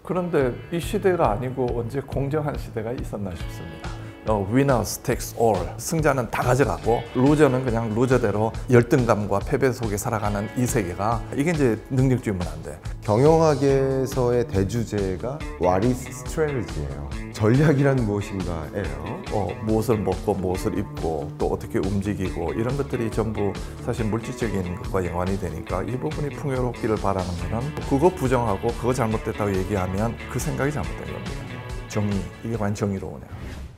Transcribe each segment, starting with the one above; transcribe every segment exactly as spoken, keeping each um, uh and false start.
그런데 이 시대가 아니고 언제 공정한 시대가 있었나 싶습니다. 어, winners takes all. 승자는 다 가져가고 루저는 그냥 루저대로 열등감과 패배 속에 살아가는 이 세계가 이게 이제 능력주의 문화인데 경영학에서의 대주제가 What is strategy예요. 전략이란 무엇인가예요. 어, 무엇을 먹고 무엇을 입고 또 어떻게 움직이고 이런 것들이 전부 사실 물질적인 것과 연관이 되니까 이 부분이 풍요롭기를 바라는 거는 그거 부정하고 그거 잘못됐다고 얘기하면 그 생각이 잘못된 겁니다. 정의, 이게 완전 정의로우네요.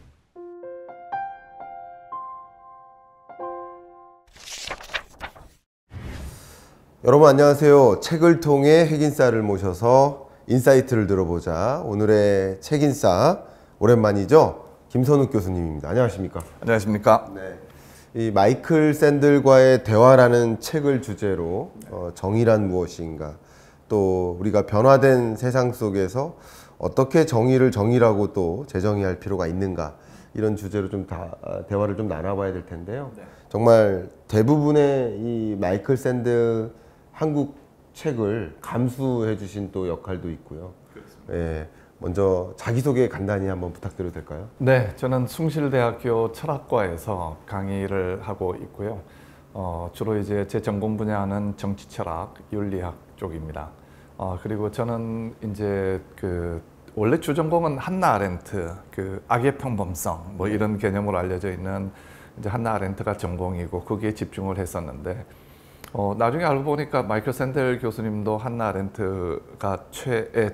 여러분 안녕하세요. 책을 통해 핵인싸를 모셔서 인사이트를 들어보자. 오늘의 책인싸 오랜만이죠. 김선욱 교수님입니다. 안녕하십니까? 안녕하십니까? 네. 이 마이클 샌들과의 대화라는 책을 주제로 어, 정의란 무엇인가, 또 우리가 변화된 세상 속에서 어떻게 정의를 정의라고 또 재정의할 필요가 있는가, 이런 주제로 좀 다 대화를 좀 나눠봐야 될 텐데요. 네. 정말 대부분의 이 마이클 샌들 한국 책을 감수해 주신 또 역할도 있고요. 예, 먼저 자기소개 간단히 한번 부탁드려도 될까요? 네, 저는 숭실대학교 철학과에서 강의를 하고 있고요. 어, 주로 이제 제 전공 분야는 정치철학, 윤리학 쪽입니다. 어, 그리고 저는 이제 그 원래 주전공은 한나 아렌트, 그 악의 평범성 뭐 이런 개념으로 알려져 있는 이제 한나 아렌트가 전공이고 거기에 집중을 했었는데. 어, 나중에 알고 보니까 마이클 샌델 교수님도 한나 아렌트가 최애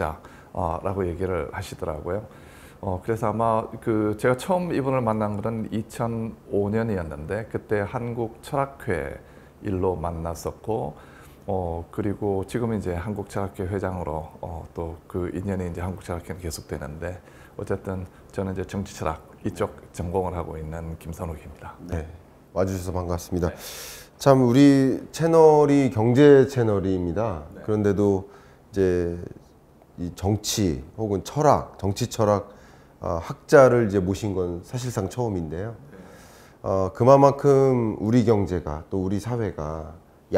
철학자라고 얘기를 하시더라고요. 어, 그래서 아마 그 제가 처음 이분을 만난 것은 이천오 년이었는데 그때 한국 철학회 일로 만났었고, 어, 그리고 지금 이제 한국 철학회 회장으로 어, 또 그 인연이 이제 한국 철학회는 계속되는데, 어쨌든 저는 이제 정치 철학 이쪽 전공을 하고 있는 김선욱입니다. 네, 와주셔서 반갑습니다. 네. 참 우리 채널이 경제 채널입니다. 네. 그런데도 이제 이 정치 혹은 철학, 정치 철학 어, 학자를 이제 모신 건 사실상 처음인데요. 네. 어, 그만큼 우리 경제가 또 우리 사회가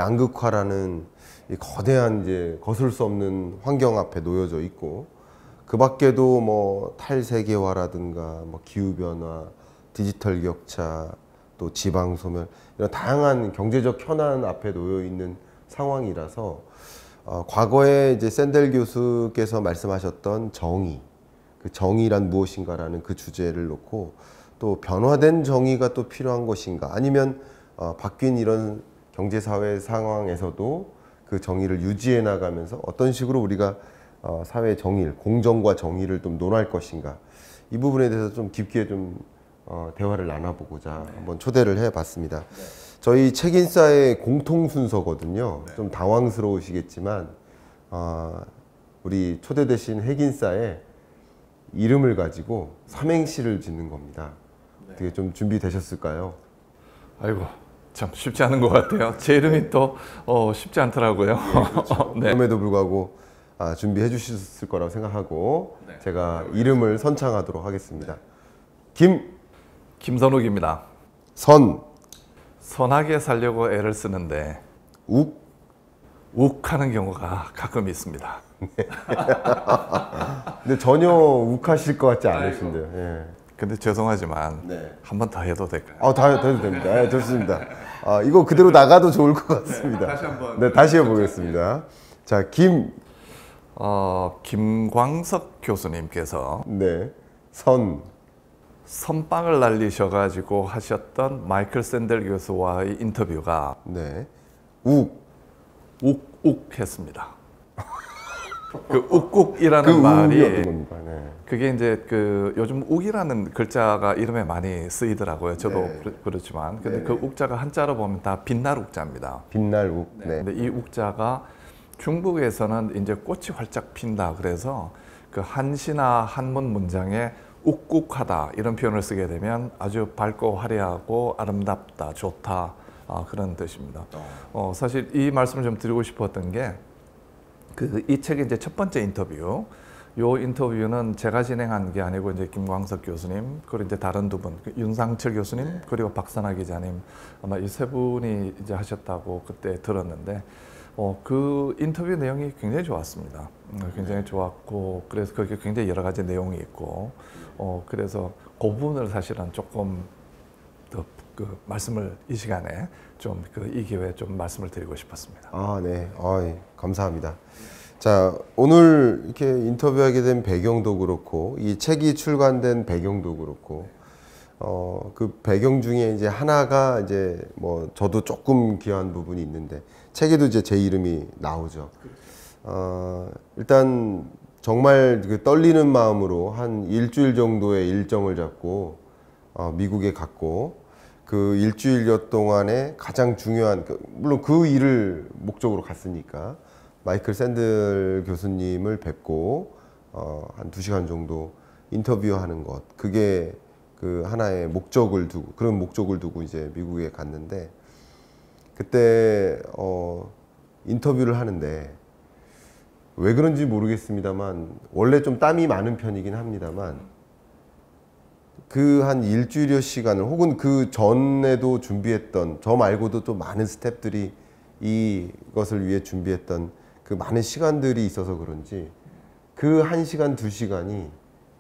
양극화라는 이 거대한 이제 거슬 수 없는 환경 앞에 놓여져 있고, 그 밖에도 뭐 탈세계화라든가 뭐 기후 변화, 디지털 격차, 또 지방 소멸, 이런 다양한 경제적 현안 앞에 놓여 있는 상황이라서 어, 과거에 이제 샌델 교수께서 말씀하셨던 정의, 그 정의란 무엇인가라는 그 주제를 놓고 또 변화된 정의가 또 필요한 것인가, 아니면 어, 바뀐 이런 경제 사회 상황에서도 그 정의를 유지해 나가면서 어떤 식으로 우리가 어, 사회 정의, 공정과 정의를 좀 논할 것인가, 이 부분에 대해서 좀 깊게 좀 어, 대화를 나눠보고자 네. 한번 초대를 해봤습니다. 네. 저희 책인싸의 공통 순서거든요. 네. 좀 당황스러우시겠지만 어, 우리 초대되신 핵인싸의 이름을 가지고 삼행시를 짓는 겁니다. 네. 어떻게 좀 준비되셨을까요? 아이고, 참 쉽지 않은 것 같아요. 제 이름이 또 어, 쉽지 않더라고요. 네, 그렇죠. 네. 그럼에도 불구하고 아, 준비해 주셨을 거라고 생각하고 네. 제가 이름을 선창하도록 하겠습니다. 네. 김 김선욱입니다. 선 선하게 살려고 애를 쓰는데 욱 욱하는 경우가 가끔 있습니다. 근데 전혀 욱하실 것 같지 않으신데요. 예. 근데 죄송하지만 네. 한 번 더 해도 될까요? 아, 다 해도 됩니다. 네, 좋습니다. 아, 이거 그대로 나가도 좋을 것 같습니다. 네, 다시 한번. 네, 다시 해보겠습니다. 자, 김. 어, 김광석 교수님께서 네, 선. 선빵을 날리셔가지고 하셨던 마이클 샌델 교수와의 인터뷰가 네, 욱. 욱욱했습니다. 그 욱욱이라는 그 말이 네. 그게 이제 그 요즘 욱이라는 글자가 이름에 많이 쓰이더라고요. 저도 네. 그렇지만 근데 네. 그 욱자가 한자로 보면 다 빛날 욱자입니다. 빛날 욱. 네. 네. 근데 이 욱자가 중국에서는 이제 꽃이 활짝 핀다 그래서 그 한시나 한문 문장에 욱욱하다 이런 표현을 쓰게 되면 아주 밝고 화려하고 아름답다, 좋다, 아, 그런 뜻입니다. 어, 사실 이 말씀을 좀 드리고 싶었던 게 그 이 책의 이제 첫 번째 인터뷰, 요 인터뷰는 제가 진행한 게 아니고 이제 김광석 교수님 그리고 이제 다른 두 분, 윤상철 교수님 그리고 박선아 기자님 아마 이 세 분이 이제 하셨다고 그때 들었는데, 어, 그 인터뷰 내용이 굉장히 좋았습니다. 음, 굉장히 좋았고 그래서 거기에 굉장히 여러 가지 내용이 있고 어, 그래서 그 부분을 사실은 조금 더 그 말씀을 이 시간에 좀 그 이 기회에 좀 말씀을 드리고 싶었습니다. 아, 네. 아, 감사합니다. 자, 오늘 이렇게 인터뷰하게 된 배경도 그렇고 이 책이 출간된 배경도 그렇고 어, 그 배경 중에 이제 하나가 이제 뭐 저도 조금 기여한 부분이 있는데 책에도 이제 제 이름이 나오죠. 어, 일단 정말 그 떨리는 마음으로 한 일주일 정도의 일정을 잡고 어, 미국에 갔고 그 일주일여 동안에 가장 중요한 물론 그 일을 목적으로 갔으니까 마이클 샌델 교수님을 뵙고 어, 한 두 시간 정도 인터뷰하는 것 그게 그 하나의 목적을 두고 그런 목적을 두고 이제 미국에 갔는데 그때 어, 인터뷰를 하는데 왜 그런지 모르겠습니다만 원래 좀 땀이 많은 편이긴 합니다만 그 한 일주일여 시간을 혹은 그 전에도 준비했던 저 말고도 또 많은 스태프들이 이것을 위해 준비했던 그 많은 시간들이 있어서 그런지 그 한 시간 두 시간이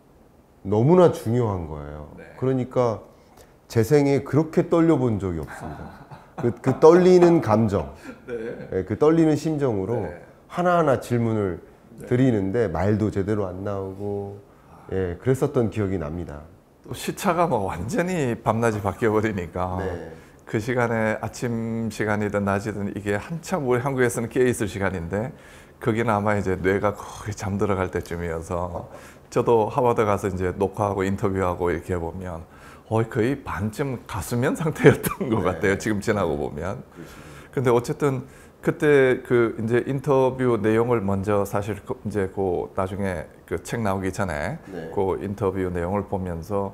너무나 중요한 거예요. 네. 그러니까 제 생에 그렇게 떨려본 적이 없습니다. 그, 그 떨리는 감정, 네. 그 떨리는 심정으로 네. 하나하나 질문을 네. 드리는데 말도 제대로 안 나오고 예, 그랬었던 기억이 납니다. 또 시차가 뭐 완전히 밤낮이 바뀌어 버리니까 네. 그 시간에 아침 시간이든 낮이든 이게 한참 우리 한국에서는 깨어 있을 시간인데 거기는 아마 이제 뇌가 거의 잠들어 갈 때쯤이어서 저도 하버드 가서 이제 녹화하고 인터뷰하고 이렇게 해보면 거의 반쯤 가수면 상태였던 것 같아요. 지금 지나고 보면. 근데 어쨌든 그때 그 이제 인터뷰 내용을 먼저 사실 그 이제 그 나중에 그 책 나오기 전에 네. 그 인터뷰 내용을 보면서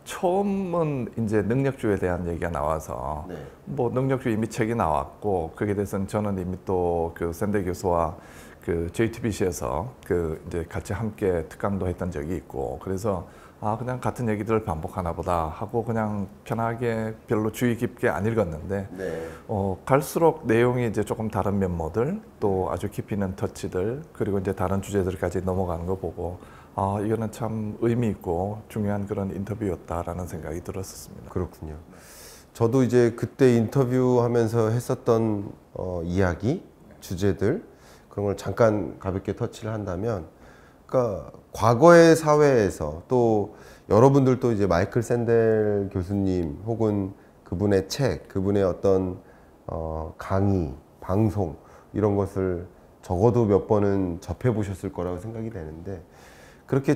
처음은 이제 능력주에 대한 얘기가 나와서 네. 뭐 능력주 이미 책이 나왔고 거기에 대해서는 저는 이미 또 그 샌델 교수와 그 제이티비씨에서 그 이제 같이 함께 특강도 했던 적이 있고 그래서 아 그냥 같은 얘기들을 반복하나 보다 하고 그냥 편하게 별로 주의 깊게 안 읽었는데 네. 어 갈수록 내용이 이제 조금 다른 면모들 또 아주 깊이 있는 터치들 그리고 이제 다른 주제들까지 넘어가는 거 보고 아 이거는 참 의미 있고 중요한 그런 인터뷰였다라는 생각이 들었었습니다. 그렇군요. 저도 이제 그때 인터뷰하면서 했었던 어, 이야기, 주제들 그런 걸 잠깐 가볍게 터치를 한다면, 그러니까 과거의 사회에서 또 여러분들도 이제 마이클 샌델 교수님 혹은 그분의 책, 그분의 어떤 어, 강의, 방송 이런 것을 적어도 몇 번은 접해 보셨을 거라고 생각이 되는데 그렇게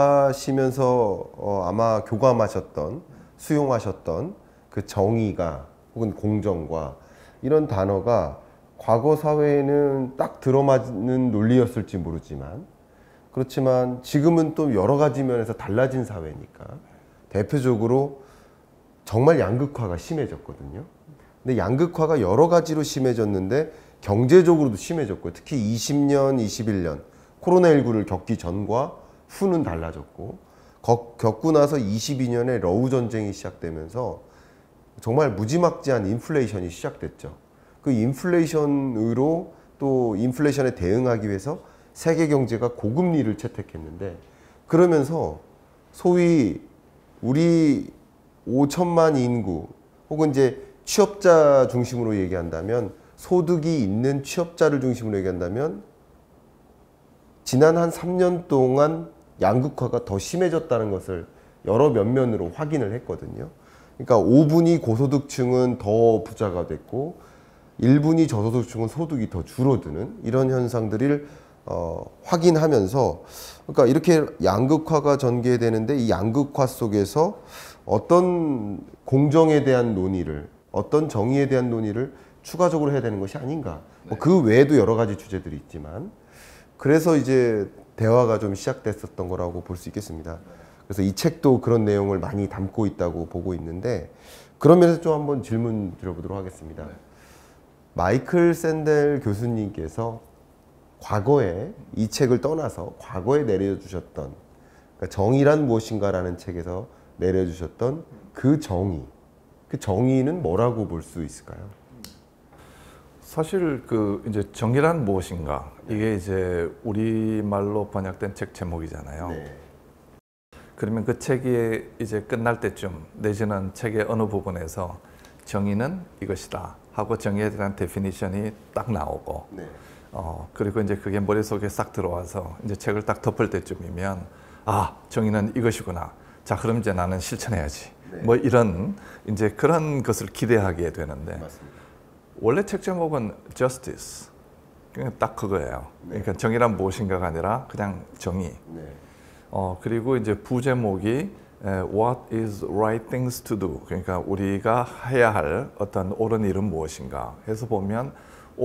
접하시면서 어, 아마 교감하셨던, 수용하셨던 그 정의가 혹은 공정과 이런 단어가 과거 사회에는 딱 들어맞는 논리였을지 모르지만 그렇지만 지금은 또 여러 가지 면에서 달라진 사회니까 대표적으로 정말 양극화가 심해졌거든요. 근데 양극화가 여러 가지로 심해졌는데 경제적으로도 심해졌고 특히 이십 년, 이십일 년 코로나십구를 겪기 전과 후는 달라졌고 겪고 나서 이십이 년에 러우 전쟁이 시작되면서 정말 무지막지한 인플레이션이 시작됐죠. 그 인플레이션으로 또 인플레이션에 대응하기 위해서 세계 경제가 고금리를 채택했는데 그러면서 소위 우리 오천만 인구 혹은 이제 취업자 중심으로 얘기한다면 소득이 있는 취업자를 중심으로 얘기한다면 지난 한 삼 년 동안 양극화가 더 심해졌다는 것을 여러 면면으로 확인을 했거든요. 그러니까 오 분위 고소득층은 더 부자가 됐고 일 분위 저소득층은 소득이 더 줄어드는 이런 현상들을 어, 확인하면서 그러니까 이렇게 양극화가 전개되는데 이 양극화 속에서 어떤 공정에 대한 논의를 어떤 정의에 대한 논의를 추가적으로 해야 되는 것이 아닌가. 뭐 그 외에도 여러 가지 주제들이 있지만 그래서 이제 대화가 좀 시작됐었던 거라고 볼 수 있겠습니다. 그래서 이 책도 그런 내용을 많이 담고 있다고 보고 있는데 그런 면에서 좀 한번 질문 드려보도록 하겠습니다. 네. 마이클 샌델 교수님께서 과거에 이 책을 떠나서 과거에 내려주셨던 그러니까 정의란 무엇인가라는 책에서 내려주셨던 그 정의, 그 정의는 뭐라고 볼 수 있을까요? 사실 그 이제 정의란 무엇인가 이게 이제 우리말로 번역된 책 제목이잖아요. 네. 그러면 그 책이 이제 끝날 때쯤 내지는 책의 어느 부분에서 정의는 이것이다 하고 정의에 대한 데피니션이 딱 나오고 네. 어 그리고 이제 그게 머릿속에 싹 들어와서 이제 책을 딱 덮을 때쯤이면 아 정의는 이것이구나. 자 그럼 이제 나는 실천해야지. 네. 뭐 이런 이제 그런 것을 기대하게 되는데 맞습니다. 원래 책 제목은 Justice. 그냥 딱 그거예요. 네. 그러니까 정의란 무엇인가가 아니라 그냥 정의. 네. 어 그리고 이제 부제목이 에, What is right things to do? 그러니까 우리가 해야 할 어떤 옳은 일은 무엇인가? 해서 보면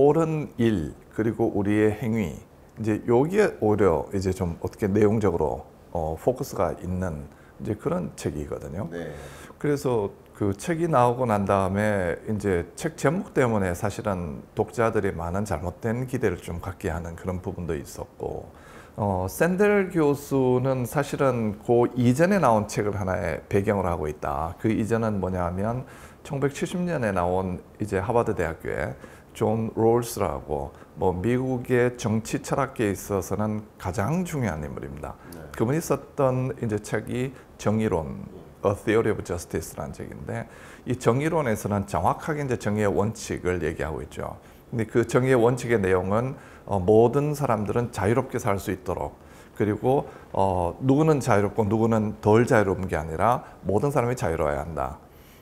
옳은 일 그리고 우리의 행위 이제 여기에 오히려 이제 좀 어떻게 내용적으로 어, 포커스가 있는 이제 그런 책이거든요. 네. 그래서 그 책이 나오고 난 다음에 이제 책 제목 때문에 사실은 독자들이 많은 잘못된 기대를 좀 갖게 하는 그런 부분도 있었고, 어, 샌델 교수는 사실은 그 이전에 나온 책을 하나의 배경으로 하고 있다. 그 이전은 뭐냐면 천구백칠십 년에 나온 이제 하버드 대학교에 존 롤스라고 뭐 미국의 정치 철학계에 있어서는 가장 중요한 인물입니다. 네. 그분이 썼던 이제 책이 정의론, A Theory of Justice라는 책인데 이 정의론에서는 정확하게 이제 정의의 원칙을 얘기하고 있죠. 근데 그 정의의 원칙의 내용은 어, 모든 사람들은 자유롭게 살 수 있도록 그리고 어, 누구는 자유롭고 누구는 덜 자유로운 게 아니라 모든 사람이 자유로워야 한다.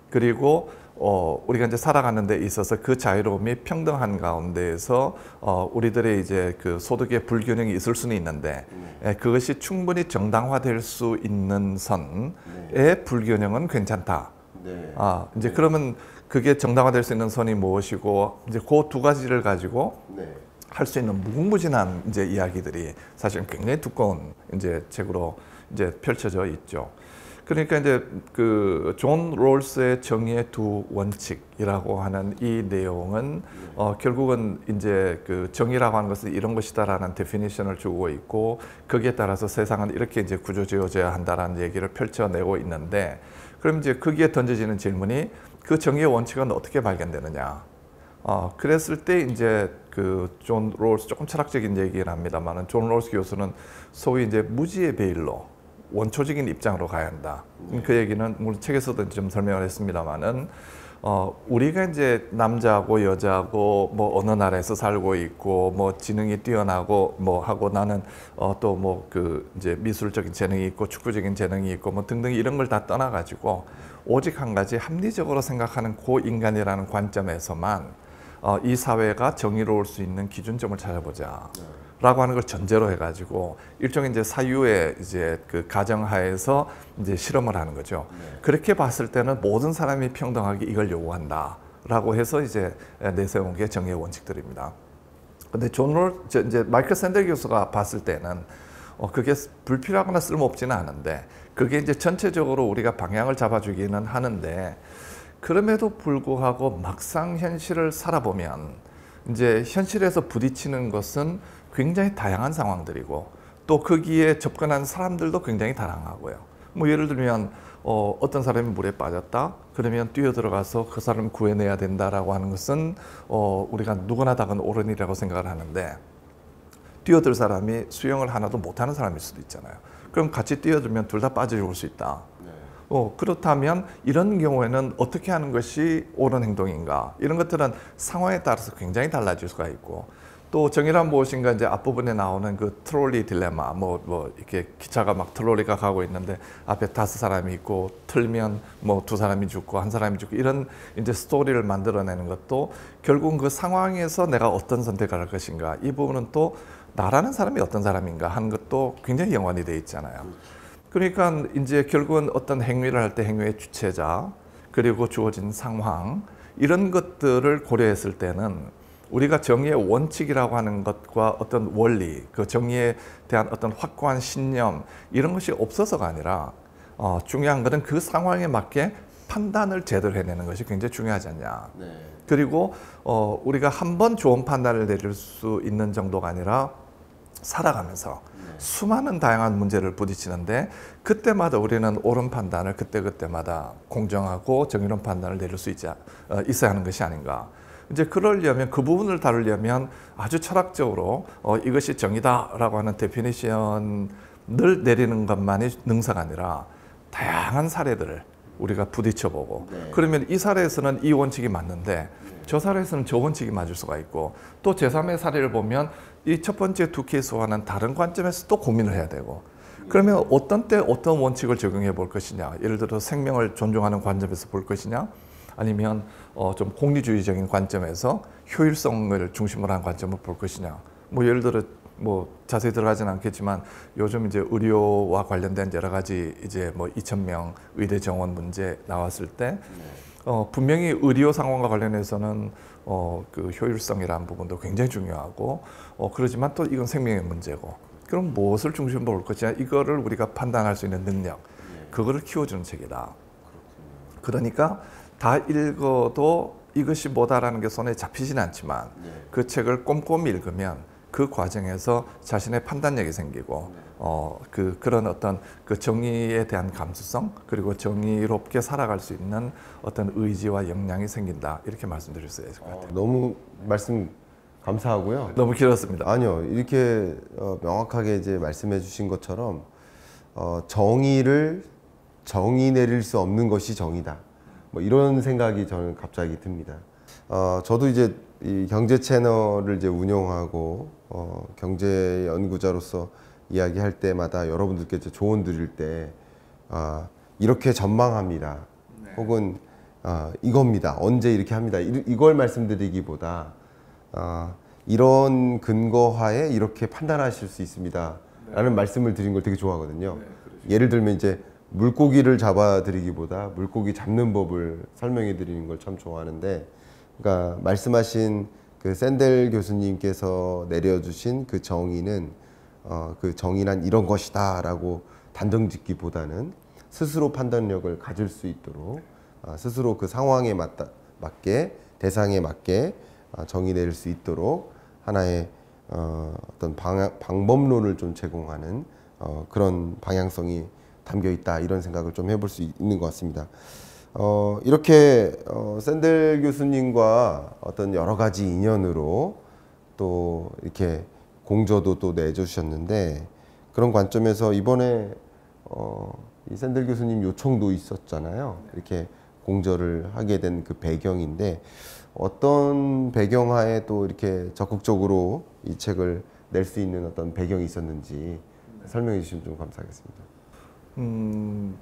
그리고 어, 우리가 이제 살아가는 데 있어서 그 자유로움이 평등한 가운데에서 어, 우리들의 이제 그 소득의 불균형이 있을 수는 있는데 예, 그것이 충분히 정당화될 수 있는 선의 네. 불균형은 괜찮다. 네. 아, 이제 네. 그러면 그게 정당화될 수 있는 선이 무엇이고 이제 그 두 가지를 가지고 네. 할 수 있는 무궁무진한 이제 이야기들이 사실 굉장히 두꺼운 이제 책으로 이제 펼쳐져 있죠. 그러니까 이제 그 존 롤스의 정의의 두 원칙이라고 하는 이 내용은 어 결국은 이제 그 정의라고 하는 것은 이런 것이다라는 데피니션을 주고 있고 거기에 따라서 세상은 이렇게 이제 구조지어져야 한다라는 얘기를 펼쳐내고 있는데 그럼 이제 거기에 던져지는 질문이 그 정의의 원칙은 어떻게 발견되느냐? 어 그랬을 때 이제 그 존 롤스 조금 철학적인 얘기를 합니다만은 존 롤스 교수는 소위 이제 무지의 베일로 원초적인 입장으로 가야 한다. 네. 그 얘기는 물론 책에서도 좀 설명을 했습니다만은 어, 우리가 이제 남자하고 여자하고 뭐 어느 나라에서 살고 있고 뭐 지능이 뛰어나고 뭐 하고 나는 어, 또 뭐 그 이제 미술적인 재능이 있고 축구적인 재능이 있고 뭐 등등 이런 걸 다 떠나 가지고 오직 한 가지 합리적으로 생각하는 고 인간이라는 관점에서만 어, 이 사회가 정의로울 수 있는 기준점을 찾아보자. 네. 라고 하는 걸 전제로 해가지고 일종의 이제 사유의 이제 그 가정하에서 이제 실험을 하는 거죠. 네. 그렇게 봤을 때는 모든 사람이 평등하게 이걸 요구한다라고 해서 이제 내세운 게 정의의 원칙들입니다. 근데 존 롤, 이제 마이클 샌델 교수가 봤을 때는 어, 그게 불필요하거나 쓸모없지는 않은데 그게 이제 전체적으로 우리가 방향을 잡아주기는 하는데 그럼에도 불구하고 막상 현실을 살아보면 이제 현실에서 부딪히는 것은 굉장히 다양한 상황들이고 또 거기에 접근한 사람들도 굉장히 다양하고요. 뭐 예를 들면 어, 어떤 사람이 물에 빠졌다 그러면 뛰어들어가서 그 사람을 구해내야 된다라고 하는 것은 어, 우리가 누구나 다 그건 옳은 일이라고 생각을 하는데 뛰어들 사람이 수영을 하나도 못하는 사람일 수도 있잖아요. 그럼 같이 뛰어들면 둘 다 빠져 죽을 수 있다. 네. 어, 그렇다면 이런 경우에는 어떻게 하는 것이 옳은 행동인가 이런 것들은 상황에 따라서 굉장히 달라질 수가 있고 또 정의란 무엇인가 이제 앞부분에 나오는 그 트롤리 딜레마 뭐, 뭐 이렇게 기차가 막 트롤리가 가고 있는데 앞에 다섯 사람이 있고 틀면 뭐 두 사람이 죽고 한 사람이 죽고 이런 이제 스토리를 만들어내는 것도 결국은 그 상황에서 내가 어떤 선택을 할 것인가 이 부분은 또 나라는 사람이 어떤 사람인가 하는 것도 굉장히 연관이 돼 있잖아요. 그러니까 이제 결국은 어떤 행위를 할 때 행위의 주체자 그리고 주어진 상황 이런 것들을 고려했을 때는 우리가 정의의 원칙이라고 하는 것과 어떤 원리, 그 정의에 대한 어떤 확고한 신념 이런 것이 없어서가 아니라 어, 중요한 것은 그 상황에 맞게 판단을 제대로 해내는 것이 굉장히 중요하지 않냐. 네. 그리고 어, 우리가 한 번 좋은 판단을 내릴 수 있는 정도가 아니라 살아가면서 네. 수많은 다양한 문제를 부딪히는데 그때마다 우리는 옳은 판단을 그때그때마다 공정하고 정의로운 판단을 내릴 수 있자, 어, 있어야 하는 것이 아닌가. 이제 그러려면 그 부분을 다루려면 아주 철학적으로 어, 이것이 정의다라고 하는 데피니션을 내리는 것만이 능사가 아니라 다양한 사례들을 우리가 부딪혀보고 네. 그러면 이 사례에서는 이 원칙이 맞는데 저 사례에서는 저 원칙이 맞을 수가 있고 또 제삼의 사례를 보면 이 첫 번째 두 케이스와는 다른 관점에서 또 고민을 해야 되고 그러면 어떤 때 어떤 원칙을 적용해 볼 것이냐 예를 들어 생명을 존중하는 관점에서 볼 것이냐 아니면 어, 좀 공리주의적인 관점에서 효율성을 중심으로 한 관점을 볼 것이냐 뭐 예를 들어 뭐 자세히 들어가지는 않겠지만 요즘 이제 의료와 관련된 여러 가지 이제 뭐 이천 명 의대 정원 문제 나왔을 때 어, 분명히 의료 상황과 관련해서는 어, 그 효율성이라는 부분도 굉장히 중요하고 어, 그러지만 또 이건 생명의 문제고 그럼 무엇을 중심으로 볼 것이냐 이거를 우리가 판단할 수 있는 능력 그거를 키워주는 책이다. 그러니까 다 읽어도 이것이 뭐다라는 게 손에 잡히지는 않지만 그 책을 꼼꼼히 읽으면 그 과정에서 자신의 판단력이 생기고 어, 그, 그런 어떤 그 정의에 대한 감수성 그리고 정의롭게 살아갈 수 있는 어떤 의지와 역량이 생긴다 이렇게 말씀드릴 수 있을 것 같아요. 어, 너무 말씀 감사하고요. 너무 길었습니다. 아니요, 이렇게 어, 명확하게 이제 말씀해 주신 것처럼 어, 정의를 정의 내릴 수 없는 것이 정의다. 뭐 이런 생각이 저는 갑자기 듭니다. 어, 저도 이제 이 경제 채널을 이제 운영하고 어, 경제 연구자로서 이야기할 때마다 여러분들께 이제 조언 드릴 때 아, 이렇게 전망합니다. 네. 혹은 아, 이겁니다. 언제 이렇게 합니다. 이, 이걸 말씀드리기보다 아, 이런 근거하에 이렇게 판단하실 수 있습니다. 네. 라는 말씀을 드린 걸 되게 좋아하거든요. 네, 예를 들면 이제 물고기를 잡아드리기보다 물고기 잡는 법을 설명해 드리는 걸 참 좋아하는데 그러니까 말씀하신 그 샌델 교수님께서 내려주신 그 정의는 어, 그 정의란 이런 것이다 라고 단정 짓기보다는 스스로 판단력을 가질 수 있도록 어, 스스로 그 상황에 맞다, 맞게 대상에 맞게 어, 정의 내릴 수 있도록 하나의 어, 어떤 방, 방법론을 좀 제공하는 어, 그런 방향성이 담겨 있다 이런 생각을 좀 해볼 수 있는 것 같습니다. 어, 이렇게 어, 샌델 교수님과 어떤 여러 가지 인연으로 또 이렇게 공저도 또 내주셨는데 그런 관점에서 이번에 어, 이 샌델 교수님 요청도 있었잖아요. 이렇게 공저를 하게 된 그 배경인데 어떤 배경하에 또 이렇게 적극적으로 이 책을 낼 수 있는 어떤 배경이 있었는지 설명해 주시면 좀 감사하겠습니다. 음,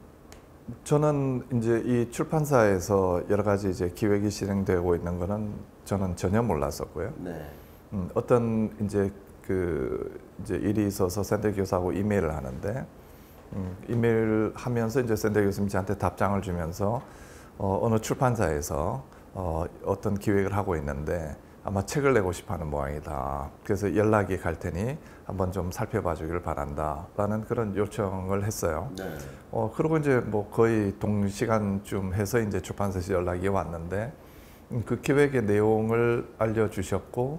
저는 이제 이 출판사에서 여러 가지 이제 기획이 진행되고 있는 거는 저는 전혀 몰랐었고요. 네. 음, 어떤 이제 그 이제 일이 있어서 샌델 교수하고 이메일을 하는데 음, 이메일 하면서 이제 샌델 교수님이 저한테 답장을 주면서 어, 어느 출판사에서 어, 어떤 기획을 하고 있는데 아마 책을 내고 싶어하는 모양이다. 그래서 연락이 갈 테니 한번 좀 살펴봐 주기를 바란다. 라는 그런 요청을 했어요. 네. 어, 그리고 이제 뭐 거의 동시간쯤 해서 이제 출판사에서 연락이 왔는데 음, 그 기획의 내용을 알려주셨고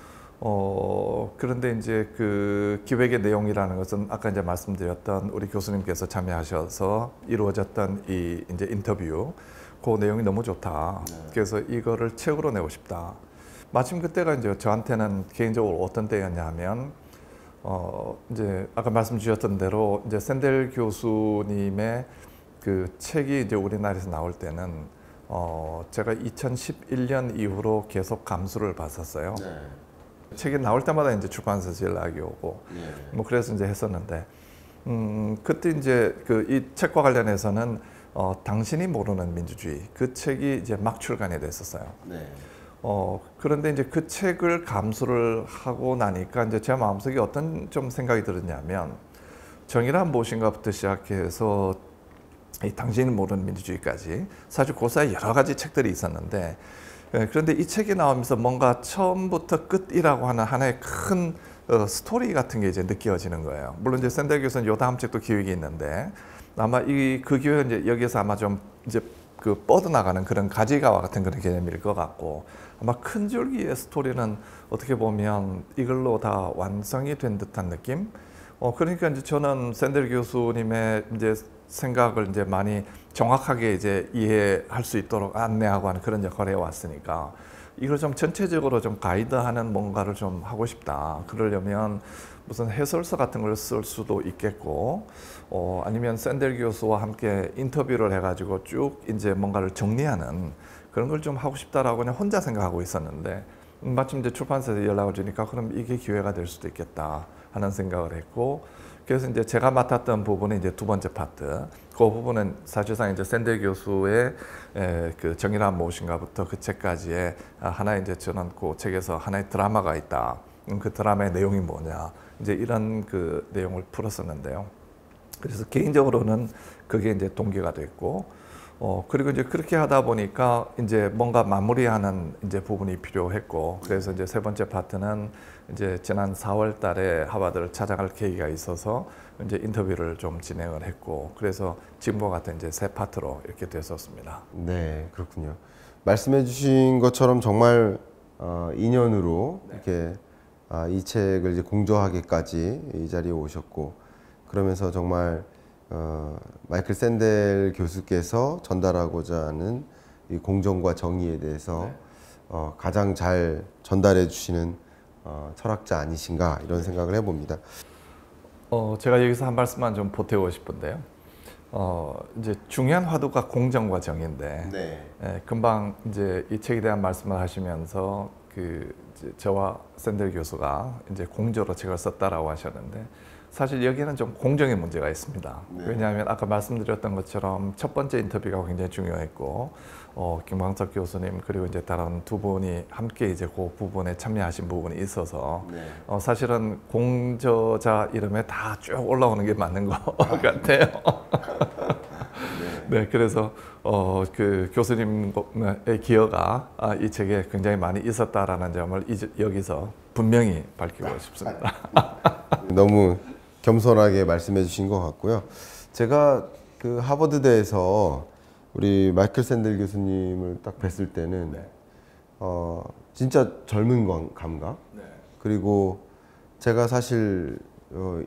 어, 그런데 이제 그 기획의 내용이라는 것은 아까 이제 말씀드렸던 우리 교수님께서 참여하셔서 이루어졌던 이 이제 인터뷰 그 내용이 너무 좋다. 네. 그래서 이거를 책으로 내고 싶다. 마침 그때가 이제 저한테는 개인적으로 어떤 때였냐 하면 어 이제 아까 말씀 주셨던 대로 이제 샌델 교수님의 그 책이 이제 우리나라에서 나올 때는 어 제가 이천십일 년 이후로 계속 감수를 봤었어요. 네. 책이 나올 때마다 이제 출판사에서 연락이 오고 네. 뭐 그래서 이제 했었는데 음 그때 이제 그 이 책과 관련해서는 어 당신이 모르는 민주주의 그 책이 이제 막 출간이 됐었어요. 네. 어 그런데 이제 그 책을 감수를 하고 나니까 이제 제 마음속에 어떤 좀 생각이 들었냐면 정의란 무엇인가부터 시작해서 이 당신이 모르는 민주주의까지 사실 그 사이 여러 가지 책들이 있었는데 예, 그런데 이 책이 나오면서 뭔가 처음부터 끝이라고 하는 하나의 큰 어, 스토리 같은 게 이제 느껴지는 거예요. 물론 이제 샌델 교수는 요 다음 책도 기획이 있는데 아마 이 그 기획은 이제 여기에서 아마 좀 이제 그 뻗어나가는 그런 가지가와 같은 그런 개념일 것 같고 아마 큰 줄기의 스토리는 어떻게 보면 이걸로 다 완성이 된 듯한 느낌? 어, 그러니까 이제 저는 샌델 교수님의 이제 생각을 이제 많이 정확하게 이제 이해할 수 있도록 안내하고 하는 그런 역할을 해왔으니까 이걸 좀 전체적으로 좀 가이드하는 뭔가를 좀 하고 싶다. 그러려면 무슨 해설서 같은 걸 쓸 수도 있겠고, 어, 아니면 샌델 교수와 함께 인터뷰를 해가지고 쭉 이제 뭔가를 정리하는 그런 걸 좀 하고 싶다라고 그냥 혼자 생각하고 있었는데, 음, 마침 이제 출판사에서 연락을 주니까 그럼 이게 기회가 될 수도 있겠다 하는 생각을 했고, 그래서 이제 제가 맡았던 부분은 이제 두 번째 파트, 그 부분은 사실상 이제 샌델 교수의 에, 그 정의란 무엇인가부터 그 책까지의 하나의 이제 저는 그 책에서 하나의 드라마가 있다. 음, 그 드라마의 내용이 뭐냐, 이제 이런 그 내용을 풀었었는데요. 그래서 개인적으로는 그게 이제 동기가 됐고, 어 그리고 이제 그렇게 하다 보니까 이제 뭔가 마무리하는 이제 부분이 필요했고, 그래서 이제 세 번째 파트는 이제 지난 사월 달에 하버드를 찾아갈 계기가 있어서 이제 인터뷰를 좀 진행을 했고, 그래서 지금과 같은 이제 세 파트로 이렇게 됐었습니다. 네, 그렇군요. 말씀해주신 것처럼 정말 어, 인연으로 네. 이렇게 아, 이 책을 이제 공저하기까지 이 자리에 오셨고, 그러면서 정말 어, 마이클 샌델 교수께서 전달하고자 하는 이 공정과 정의에 대해서 네. 어, 가장 잘 전달해 주시는 어, 철학자 아니신가 이런 생각을 해봅니다. 어 제가 여기서 한 말씀만 좀 보태고 싶은데요. 어 이제 중요한 화두가 공정과 정의인데, 네. 예, 금방 이제 이 책에 대한 말씀을 하시면서 그 이제 저와 샌델 교수가 이제 공저로 책을 썼다라고 하셨는데, 사실 여기는 좀 공정의 문제가 있습니다. 네. 왜냐하면 아까 말씀드렸던 것처럼 첫 번째 인터뷰가 굉장히 중요했고, 어, 김광석 교수님 그리고 이제 다른 두 분이 함께 이제 그 부분에 참여하신 부분이 있어서 네. 어, 사실은 공저자 이름에 다 쭉 올라오는 게 맞는 것 같아요. 네, 그래서 어, 그 교수님의 기여가 아, 이 책에 굉장히 많이 있었다라는 점을 이제 여기서 분명히 밝히고 싶습니다. 너무 겸손하게 말씀해 주신 것 같고요. 제가 그 하버드대에서 우리 마이클 샌델 교수님을 딱 뵀을 때는 네. 어, 진짜 젊은 감- 감각, 네. 그리고 제가 사실 어,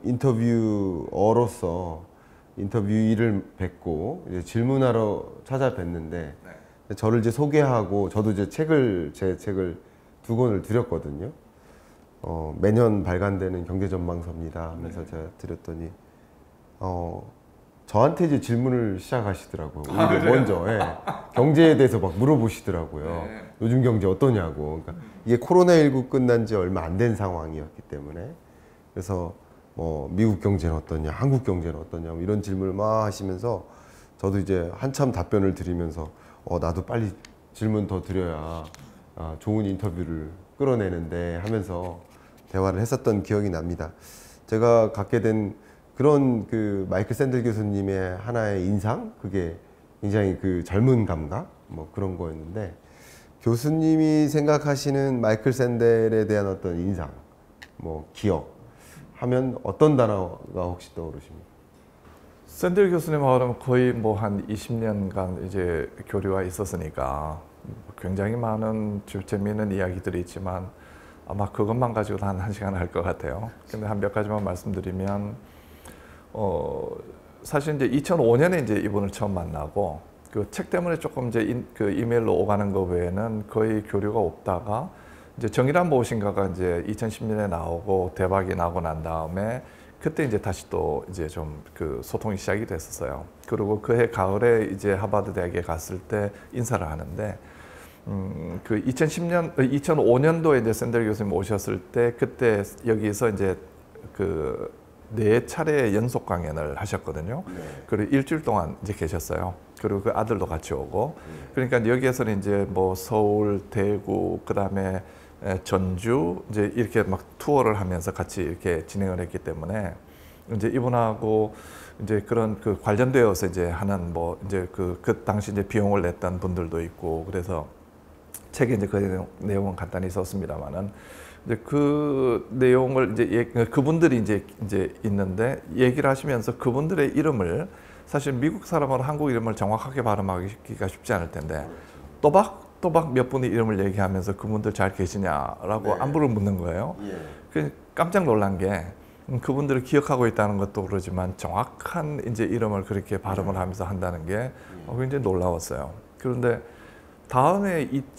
인터뷰어로서 인터뷰이를 뵙고 이제 질문하러 찾아뵀는데, 네. 저를 이제 소개하고 저도 이제 책을 제 책을 두 권을 드렸거든요. 어, 매년 발간되는 경제전망서입니다 하면서 네. 제가 드렸더니 어, 저한테 이제 질문을 시작하시더라고요. 오히려 아, 그래요? 먼저 예, 경제에 대해서 막 물어보시더라고요. 네. 요즘 경제 어떠냐고. 그러니까 이게 코로나십구 끝난 지 얼마 안 된 상황이었기 때문에, 그래서 뭐 미국 경제는 어떠냐, 한국 경제는 어떠냐, 뭐 이런 질문을 막 하시면서 저도 이제 한참 답변을 드리면서 어, 나도 빨리 질문 더 드려야 아, 좋은 인터뷰를 끌어내는데 하면서 대화를 했었던 기억이 납니다. 제가 갖게 된 그런 그 마이클 샌델 교수님의 하나의 인상, 그게 굉장히 그 젊은 감각 뭐 그런 거였는데, 교수님이 생각하시는 마이클 샌델에 대한 어떤 인상, 뭐 기억 하면 어떤 단어가 혹시 떠오르십니까? 샌델 교수님하고는 거의 뭐 한 이십 년간 이제 교류가 있었으니까 굉장히 많은 재미있는 이야기들이 있지만 아마 그것만 가지고도 한 한 시간 할 것 같아요. 근데 한 몇 가지만 말씀드리면, 어 사실 이제 이천오 년에 이제 이분을 처음 만나고, 그 책 때문에 조금 이제 인, 그 이메일로 오가는 거 외에는 거의 교류가 없다가, 이제 정의란 무엇인가가 이제 이천십 년에 나오고 대박이 나고 난 다음에 그때 이제 다시 또 이제 좀 그 소통이 시작이 됐었어요. 그리고 그해 가을에 이제 하버드 대학에 갔을 때 인사를 하는데, 음, 그 이천십 년, 이천오 년도에 이제 샌델 교수님 오셨을 때, 그때 여기서 이제 그 네 차례 연속 강연을 하셨거든요. 네. 그리고 일주일 동안 이제 계셨어요. 그리고 그 아들도 같이 오고. 그러니까 여기에서는 이제 뭐 서울, 대구, 그 다음에 전주, 이제 이렇게 막 투어를 하면서 같이 이렇게 진행을 했기 때문에, 이제 이분하고 이제 그런 그 관련되어서 이제 하는 뭐 이제 그, 그 당시 이제 비용을 냈던 분들도 있고, 그래서 책에 이제 그 내용, 내용은 간단히 썼습니다만은, 이제 그 내용을 이제 예, 그분들이 이제 이제 있는데 얘기를 하시면서 그분들의 이름을 사실 미국 사람으로 한국 이름을 정확하게 발음하기가 쉽지 않을 텐데, 또박 또박 몇 분의 이름을 얘기하면서 그분들 잘 계시냐라고 네. 안부를 묻는 거예요. 예. 그 깜짝 놀란 게, 그분들을 기억하고 있다는 것도 그러지만 정확한 이제 이름을 그렇게 발음을 하면서 한다는 게 굉장히 놀라웠어요. 그런데 다음에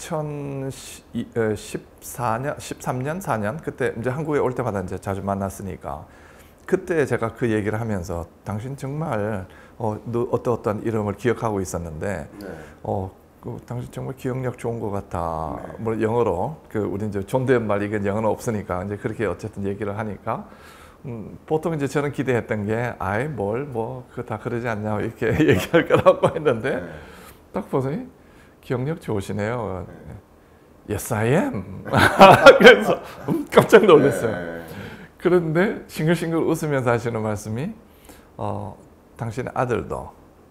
이천십사 년, 십삼 년, 사 년 그때 이제 한국에 올 때마다 이제 자주 만났으니까 그때 제가 그 얘기를 하면서 당신 정말 어, 너 어떤 어떤 이름을 기억하고 있었는데 네. 어, 그 당신 정말 기억력 좋은 것 같아. 네. 뭐 영어로 그 우리 이제 존댓말 이게 영어는 없으니까 이제 그렇게 어쨌든 얘기를 하니까 음, 보통 이제 저는 기대했던 게 아이 뭘 뭐 그 다 그러지 않냐 이렇게 얘기할 거라고 했는데 네. 딱 보더니 기억력 좋으시네요. Yes, I am. 그래서 음, 깜짝 놀랐어요. 네. 그런데 싱글싱글 웃으면서 하시는 말씀이 어, 당신의 아들도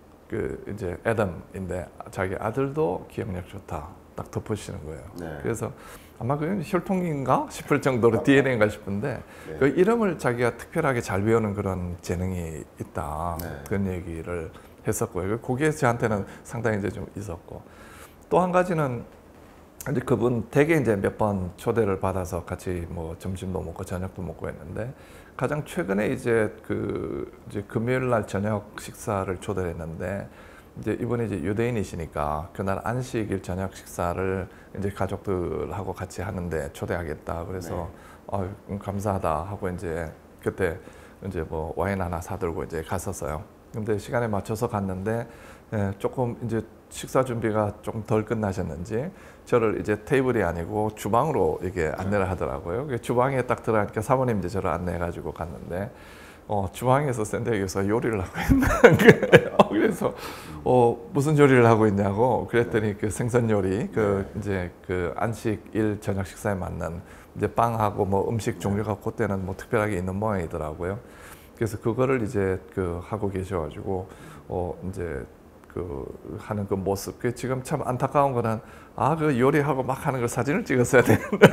그 이제 애덤인데 자기 아들도 기억력 좋다 딱 덮으시는 거예요. 네. 그래서 아마 그건 혈통인가 싶을 정도로 디엔에이인가 싶은데 네. 그 이름을 자기가 특별하게 잘 외우는 그런 재능이 있다 네. 그런 얘기를 했었고요. 그게 저한테는 상당히 이제 좀 있었고 또 한 가지는 이제 그분 되게 이제 몇 번 초대를 받아서 같이 뭐 점심도 먹고 저녁도 먹고 했는데 가장 최근에 이제 그 이제 금요일 날 저녁 식사를 초대를 했는데 이제 이분이 이제 유대인이시니까 그날 안식일 저녁 식사를 이제 가족들하고 같이 하는데 초대하겠다 그래서 네. 어, 감사하다 하고 이제 그때 이제 뭐 와인 하나 사들고 이제 갔었어요. 근데 시간에 맞춰서 갔는데 예, 조금 이제 식사 준비가 조금 덜 끝나셨는지 저를 이제 테이블이 아니고 주방으로 이게 안내를 하더라고요. 그 주방에 딱 들어가니까 사모님 이제 저를 안내해가지고 갔는데 어, 주방에서 샌들 교수가 요리를 하고 있는 거예요. 그래서 어, 무슨 요리를 하고 있냐고 그랬더니 그 생선 요리 그 이제 그 안식일 저녁 식사에 맞는 이제 빵하고 뭐 음식 종류가 그때는 뭐 특별하게 있는 모양이더라고요. 그래서 그거를 이제 그 하고 계셔가지고 어 이제 그 하는 그 모습 그 지금 참 안타까운 거는 아 그 요리하고 막 하는 걸 사진을 찍었어야 되는데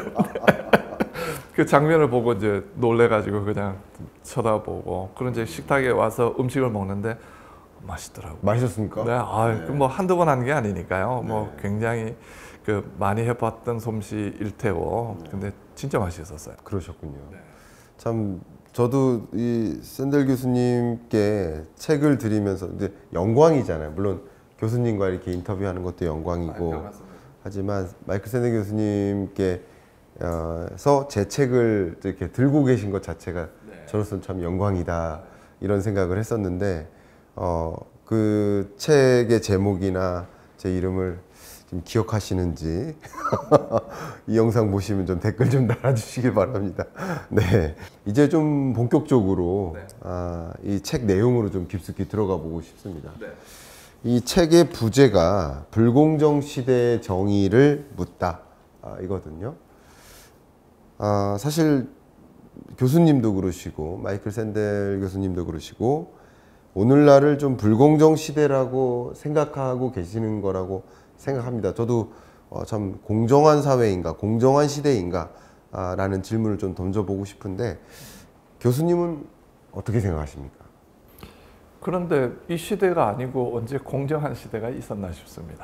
그 장면을 보고 이제 놀래가지고 그냥 쳐다보고 그런 이제 식탁에 와서 음식을 먹는데 맛있더라고요. 맛있었습니까? 네, 아, 네. 그 뭐 한두 번 한 게 아니니까요. 뭐 네. 굉장히 그 많이 해봤던 솜씨일 테고 네. 근데 진짜 맛있었어요. 그러셨군요. 네. 참 저도 이 샌델 교수님께 책을 드리면서 이제 영광이잖아요. 물론 교수님과 이렇게 인터뷰하는 것도 영광이고 아, 하지만 마이클 샌델 교수님께서 제 책을 이렇게 들고 계신 것 자체가 네. 저로서는 참 영광이다 이런 생각을 했었는데 어, 그 책의 제목이나 제 이름을 좀 기억하시는지 이 영상 보시면 좀 댓글 좀 달아주시길 바랍니다. 네, 이제 좀 본격적으로 네. 아, 이 책 내용으로 좀 깊숙이 들어가 보고 싶습니다. 네. 이 책의 부제가 불공정 시대의 정의를 묻다 아, 이거든요. 아, 사실 교수님도 그러시고 마이클 샌델 교수님도 그러시고 오늘날을 좀 불공정 시대라고 생각하고 계시는 거라고 생각합니다. 저도 어, 참 공정한 사회인가, 공정한 시대인가 아, 라는 질문을 좀 던져보고 싶은데 교수님은 어떻게 생각하십니까? 그런데 이 시대가 아니고 언제 공정한 시대가 있었나 싶습니다.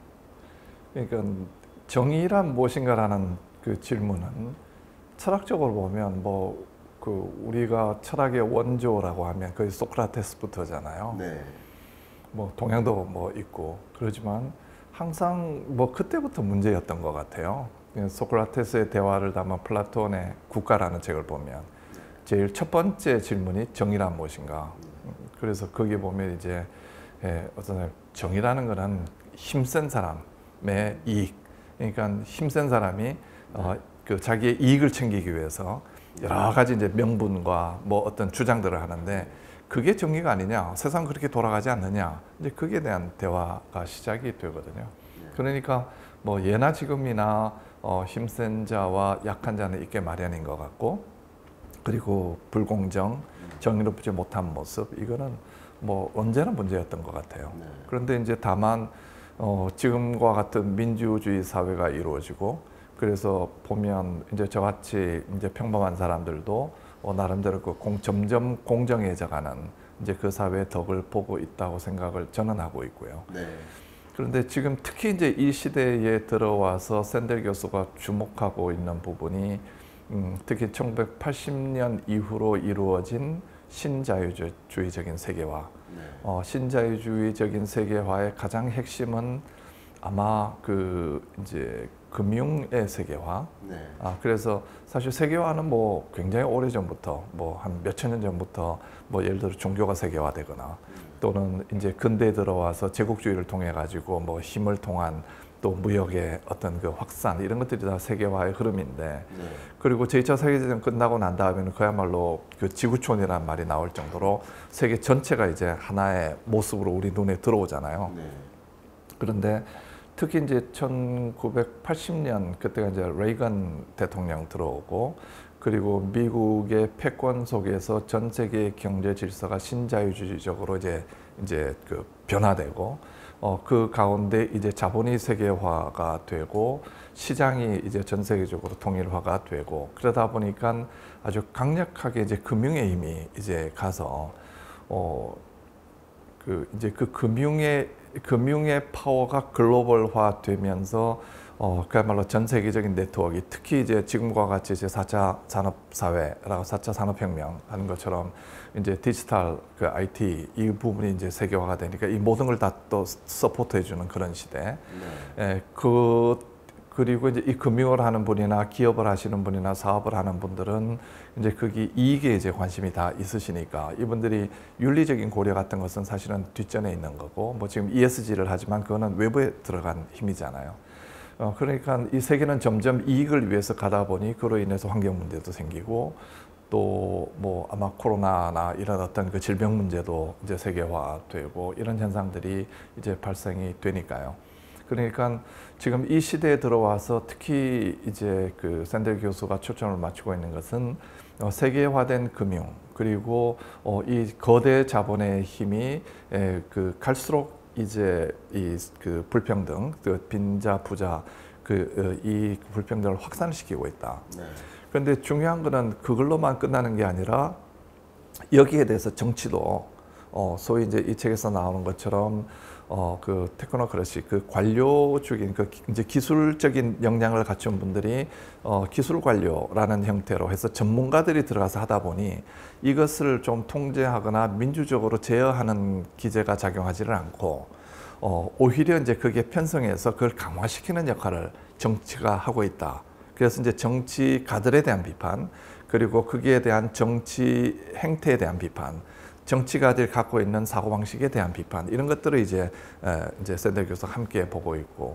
그러니까 정의란 무엇인가라는 그 질문은 철학적으로 보면 뭐 그 우리가 철학의 원조라고 하면 거의 소크라테스부터잖아요. 네. 뭐 동양도 뭐 있고 그러지만 항상 뭐 그때부터 문제였던 것 같아요. 소크라테스의 대화를 담은 플라톤의 국가라는 책을 보면 제일 첫 번째 질문이 정의란 무엇인가. 그래서 거기 보면 이제 예, 어떤 정의라는 거는 힘센 사람의 이익. 그러니까 힘센 사람이 어, 그 자기의 이익을 챙기기 위해서 여러 가지 이제 명분과 뭐 어떤 주장들을 하는데 그게 정의가 아니냐, 세상 그렇게 돌아가지 않느냐, 이제 거기에 대한 대화가 시작이 되거든요. 그러니까 뭐 예나 지금이나 어, 힘센 자와 약한 자는 있게 마련인 것 같고, 그리고 불공정, 정의롭지 못한 모습, 이거는 뭐 언제나 문제였던 것 같아요. 그런데 이제 다만 어, 지금과 같은 민주주의 사회가 이루어지고, 그래서 보면 이제 저같이 이제 평범한 사람들도 어, 나름대로 그 공, 점점 공정해져가는 이제 그 사회의 덕을 보고 있다고 생각을 저는 하고 있고요. 네. 그런데 지금 특히 이제 이 시대에 들어와서 샌델 교수가 주목하고 있는 부분이 음, 특히 천구백팔십 년 이후로 이루어진 신자유주의적인 세계화. 네. 어, 신자유주의적인 세계화의 가장 핵심은 아마 그 이제 금융의 세계화. 네. 아 그래서 사실 세계화는 뭐 굉장히 오래 전부터 뭐 한 몇천 년 전부터 뭐 예를 들어 종교가 세계화되거나 또는 이제 근대에 들어와서 제국주의를 통해 가지고 뭐 힘을 통한 또 무역의 어떤 그 확산 이런 것들이 다 세계화의 흐름인데 네. 그리고 제이 차 세계대전 끝나고 난 다음에는 그야말로 그 지구촌이라는 말이 나올 정도로 세계 전체가 이제 하나의 모습으로 우리 눈에 들어오잖아요. 네. 그런데 특히 이제 천구백팔십 년 그때가 이제 레이건 대통령 들어오고 그리고 미국의 패권 속에서 전 세계 경제 질서가 신자유주의적으로 이제 이제 그 변화되고 어 그 가운데 이제 자본이 세계화가 되고 시장이 이제 전 세계적으로 통일화가 되고 그러다 보니까 아주 강력하게 이제 금융의 힘이 이제 가서 어 그 이제 그 금융의 금융의 파워가 글로벌화 되면서 어, 그야말로 전 세계적인 네트워크, 특히 이제 지금과 같이 이제 사 차 산업사회라고 사 차 산업혁명 하는 것처럼 이제 디지털 그 아이티 이 부분이 이제 세계화가 되니까 이 모든 걸 다 또 서포트해주는 그런 시대. 네. 예, 그 그리고 이제 이 금융을 하는 분이나 기업을 하시는 분이나 사업을 하는 분들은 이제 거기 이익에 이제 관심이 다 있으시니까 이분들이 윤리적인 고려 같은 것은 사실은 뒷전에 있는 거고 뭐 지금 이에스지를 하지만 그거는 외부에 들어간 힘이잖아요. 어, 그러니까 이 세계는 점점 이익을 위해서 가다 보니 그로 인해서 환경 문제도 생기고 또 뭐 아마 코로나나 이런 어떤 그 질병 문제도 이제 세계화되고 이런 현상들이 이제 발생이 되니까요. 그러니까 지금 이 시대에 들어와서 특히 이제 그 샌델 교수가 초점을 맞추고 있는 것은 어, 세계화된 금융 그리고 어, 이 거대 자본의 힘이 에, 그 갈수록 이제 이 그 불평등, 그 빈자 부자 그 이 불평등을 확산시키고 있다. 네. 그런데 중요한 거는 그걸로만 끝나는 게 아니라 여기에 대해서 정치도 어 소위 이제 이 책에서 나오는 것처럼 어 그 테크노크래시 그 관료적인 그 이제 기술적인 역량을 갖춘 분들이 어 기술 관료라는 형태로 해서 전문가들이 들어가서 하다 보니 이것을 좀 통제하거나 민주적으로 제어하는 기제가 작용하지를 않고 어 오히려 이제 그게 편성해서 그걸 강화시키는 역할을 정치가 하고 있다. 그래서 이제 정치가들에 대한 비판 그리고 거기에 대한 정치 행태에 대한 비판 정치가들이 갖고 있는 사고방식에 대한 비판 이런 것들을 이제 이제 샌델 교수가 함께 보고 있고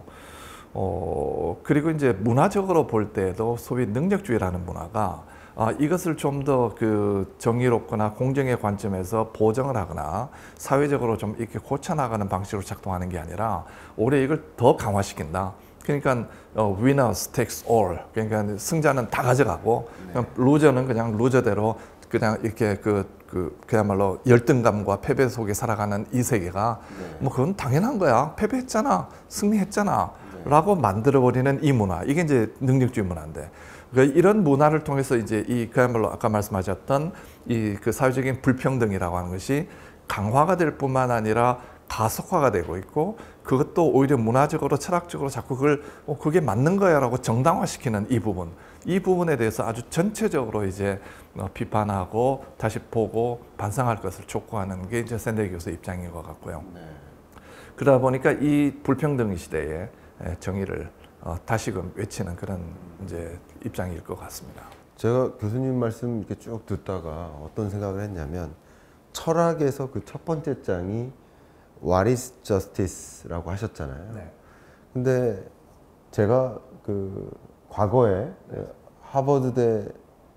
어 그리고 이제 문화적으로 볼 때도 소위 능력주의라는 문화가 아, 이것을 좀 더 그 정의롭거나 공정의 관점에서 보정을 하거나 사회적으로 좀 이렇게 고쳐나가는 방식으로 작동하는 게 아니라 오히려 이걸 더 강화시킨다. 그러니까 어, winners takes all. 그러니까 승자는 다 가져가고 네. 루저는 그냥 루저대로 그냥 이렇게 그, 그 그야말로 열등감과 패배 속에 살아가는 이 세계가 네. 뭐 그건 당연한 거야. 패배했잖아. 승리했잖아. 네. 라고 만들어버리는 이 문화. 이게 이제 능력주의 문화인데 그러니까 이런 문화를 통해서 이제 이 그야말로 아까 말씀하셨던 이 그 사회적인 불평등이라고 하는 것이 강화가 될 뿐만 아니라 가속화가 되고 있고 그것도 오히려 문화적으로 철학적으로 자꾸 그걸 어, 그게 맞는 거야라고 정당화시키는 이 부분 이 부분에 대해서 아주 전체적으로 이제 어, 비판하고 다시 보고 반성할 것을 촉구하는 게 이제 샌델 교수의 입장인 것 같고요. 네. 그러다 보니까 이 불평등 시대에 정의를 어, 다시금 외치는 그런 이제 입장일 것 같습니다. 제가 교수님 말씀 이렇게 쭉 듣다가 어떤 생각을 했냐면 철학에서 그 첫 번째 장이 What is Justice라고 하셨잖아요. 네. 근데 제가 그 과거에 하버드대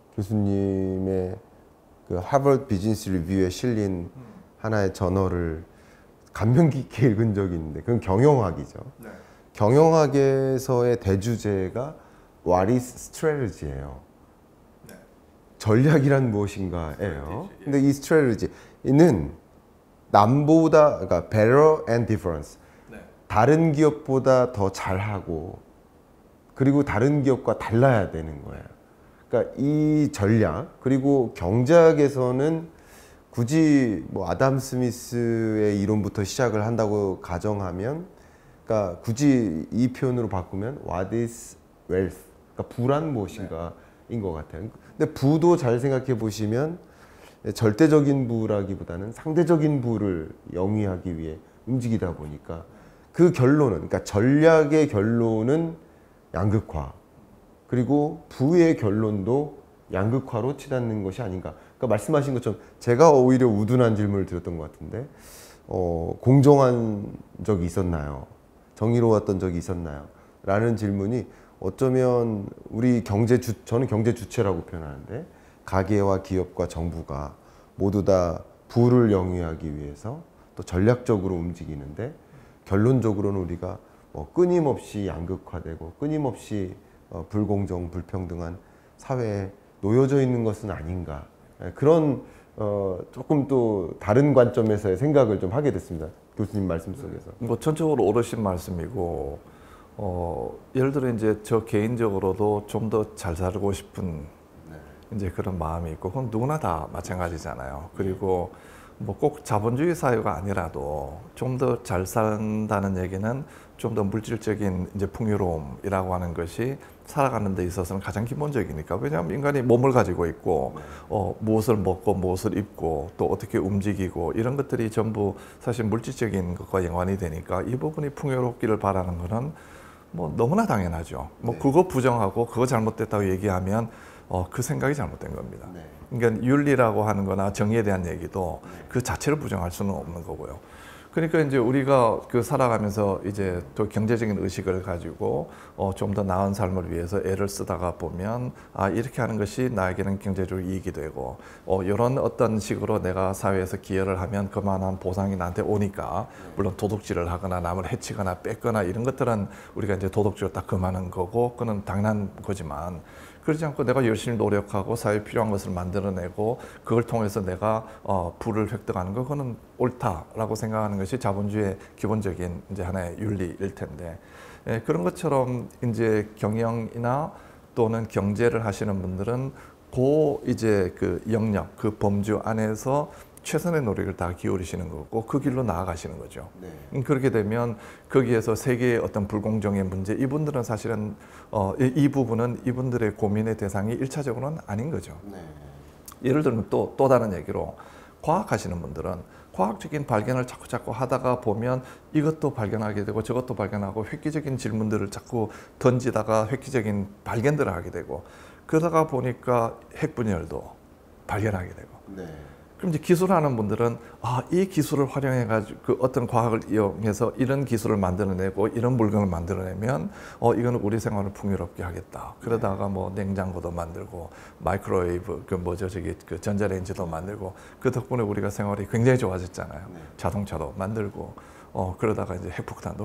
교수님의 그 하버드 비즈니스 리뷰에 실린 음. 하나의 저널을 감명 깊게 읽은 적이 있는데 그건 경영학이죠. 네. 경영학에서의 대주제가 What is Strategy예요. 네. 전략이란 무엇인가예요. 근데 이 Strategy는 남보다 그러니까 better and difference. 네. 다른 기업보다 더 잘하고 그리고 다른 기업과 달라야 되는 거예요. 그러니까 이 전략 그리고 경제학에서는 굳이 뭐 아담 스미스의 이론부터 시작을 한다고 가정하면 그러니까 굳이 이 표현으로 바꾸면 What is wealth? 그러니까 부란 무엇인가인 네. 것 같아요. 근데 부도 잘 생각해 보시면 절대적인 부라기보다는 상대적인 부를 영위하기 위해 움직이다 보니까 그 결론은, 그러니까 전략의 결론은 양극화, 그리고 부의 결론도 양극화로 치닫는 것이 아닌가. 그러니까 말씀하신 것처럼 제가 오히려 우둔한 질문을 드렸던 것 같은데, 어, 공정한 적이 있었나요? 정의로웠던 적이 있었나요? 라는 질문이 어쩌면 우리 경제 주, 저는 경제 주체라고 표현하는데, 가계와 기업과 정부가 모두 다 부를 영위하기 위해서 또 전략적으로 움직이는데, 결론적으로는 우리가 뭐 끊임없이 양극화되고 끊임없이 어, 불공정, 불평등한 사회에 놓여져 있는 것은 아닌가. 그런 어, 조금 또 다른 관점에서의 생각을 좀 하게 됐습니다. 교수님 말씀 속에서. 뭐 전적으로 옳으신 말씀이고, 어, 예를 들어 이제 저 개인적으로도 좀 더 잘 살고 싶은 네. 이제 그런 마음이 있고, 그건 누구나 다 마찬가지잖아요. 그리고 뭐 꼭 자본주의 사회가 아니라도 좀 더 잘 산다는 얘기는 좀 더 물질적인 이제 풍요로움이라고 하는 것이 살아가는 데 있어서는 가장 기본적이니까. 왜냐하면 인간이 몸을 가지고 있고, 어, 무엇을 먹고 무엇을 입고 또 어떻게 움직이고 이런 것들이 전부 사실 물질적인 것과 연관이 되니까 이 부분이 풍요롭기를 바라는 거는 뭐 너무나 당연하죠. 뭐 네. 그거 부정하고 그거 잘못됐다고 얘기하면 어, 그 생각이 잘못된 겁니다. 네. 그러니까 윤리라고 하는 거나 정의에 대한 얘기도 네. 그 자체를 부정할 수는 없는 거고요. 그러니까 이제 우리가 그 살아가면서 이제 또 경제적인 의식을 가지고 어, 좀 더 나은 삶을 위해서 애를 쓰다가 보면 아, 이렇게 하는 것이 나에게는 경제적 이익이 되고 어, 이런 어떤 식으로 내가 사회에서 기여를 하면 그만한 보상이 나한테 오니까, 물론 도둑질을 하거나 남을 해치거나 뺏거나 이런 것들은 우리가 이제 도덕적으로 딱 금하는 거고 그건 당연한 거지만, 그러지 않고 내가 열심히 노력하고 사회에 필요한 것을 만들어내고 그걸 통해서 내가 어, 부를 획득하는 거, 그거는 옳다라고 생각하는 것이 자본주의의 기본적인 이제 하나의 윤리일 텐데, 예, 그런 것처럼 이제 경영이나 또는 경제를 하시는 분들은 그 이제 그 영역, 그 범주 안에서 최선의 노력을 다 기울이시는 거고 그 길로 나아가시는 거죠. 네. 그렇게 되면 거기에서 세계의 어떤 불공정의 문제, 이분들은 사실은 어, 이, 이 부분은 이분들의 고민의 대상이 일차적으로는 아닌 거죠. 네. 예를 들면 또, 또 다른 얘기로 과학하시는 분들은 과학적인 발견을 자꾸 자꾸 하다가 보면 이것도 발견하게 되고 저것도 발견하고 획기적인 질문들을 자꾸 던지다가 획기적인 발견들을 하게 되고, 그러다가 보니까 핵분열도 발견하게 되고, 네. 그럼 이제 기술하는 분들은 아, 이 기술을 활용해 가지고 그 어떤 과학을 이용해서 이런 기술을 만들어내고 이런 물건을 만들어내면 어 이거는 우리 생활을 풍요롭게 하겠다. 그러다가 뭐 냉장고도 만들고 마이크로웨이브 그 뭐죠 저기 그 전자레인지도 만들고 그 덕분에 우리가 생활이 굉장히 좋아졌잖아요. 네. 자동차도 만들고 어 그러다가 이제 핵폭탄도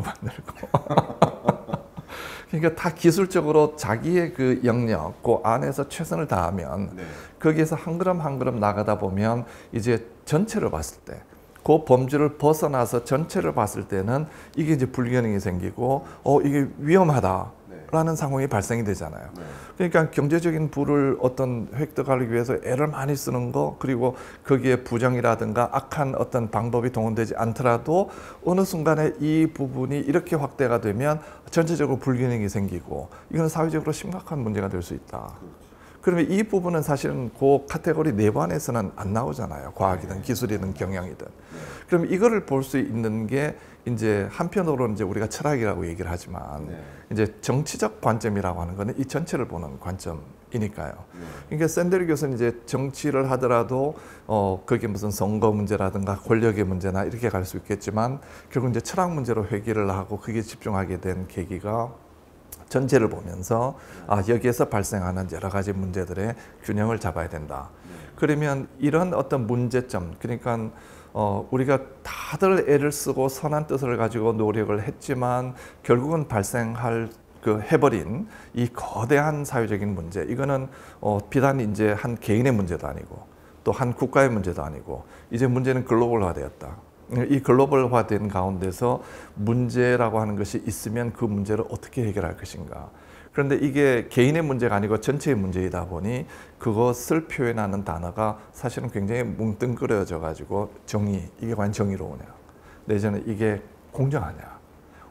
만들고. 그러니까 다 기술적으로 자기의 그 영역, 그 안에서 최선을 다하면 네. 거기에서 한 걸음 한 걸음 나가다 보면 이제 전체를 봤을 때, 그 범주를 벗어나서 전체를 봤을 때는 이게 이제 불균형이 생기고 어 이게 위험하다라는 네. 상황이 발생이 되잖아요. 네. 그러니까 경제적인 부를 어떤 획득하기 위해서 애를 많이 쓰는 거, 그리고 거기에 부정이라든가 악한 어떤 방법이 동원되지 않더라도 어느 순간에 이 부분이 이렇게 확대가 되면 전체적으로 불균형이 생기고 이거는 사회적으로 심각한 문제가 될 수 있다. 그러면 이 부분은 사실은 그 카테고리 내부 안에서는 안 나오잖아요. 과학이든 기술이든 경영이든. 그럼 이거를 볼 수 있는 게 이제 한편으로는 이제 우리가 철학이라고 얘기를 하지만 네. 이제 정치적 관점이라고 하는 거는 이 전체를 보는 관점이니까요. 네. 그러니까 샌데르 교수는 이제 정치를 하더라도 어 그게 무슨 선거 문제라든가 권력의 문제나 이렇게 갈 수 있겠지만 결국 이제 철학 문제로 회귀를 하고 그게 집중하게 된 계기가 전체를 보면서 아, 여기에서 발생하는 여러 가지 문제들의 균형을 잡아야 된다. 그러면 이런 어떤 문제점, 그러니까 어, 우리가 다들 애를 쓰고 선한 뜻을 가지고 노력을 했지만 결국은 발생할 그 해버린 이 거대한 사회적인 문제, 이거는 어, 비단 이제 한 개인의 문제도 아니고 또 한 국가의 문제도 아니고 이제 문제는 글로벌화되었다. 이 글로벌화된 가운데서 문제라고 하는 것이 있으면 그 문제를 어떻게 해결할 것인가. 그런데 이게 개인의 문제가 아니고 전체의 문제이다 보니 그것을 표현하는 단어가 사실은 굉장히 뭉뚱그려져 가지고 정의, 이게 과연 정의로우냐, 내지는 이게 공정하냐,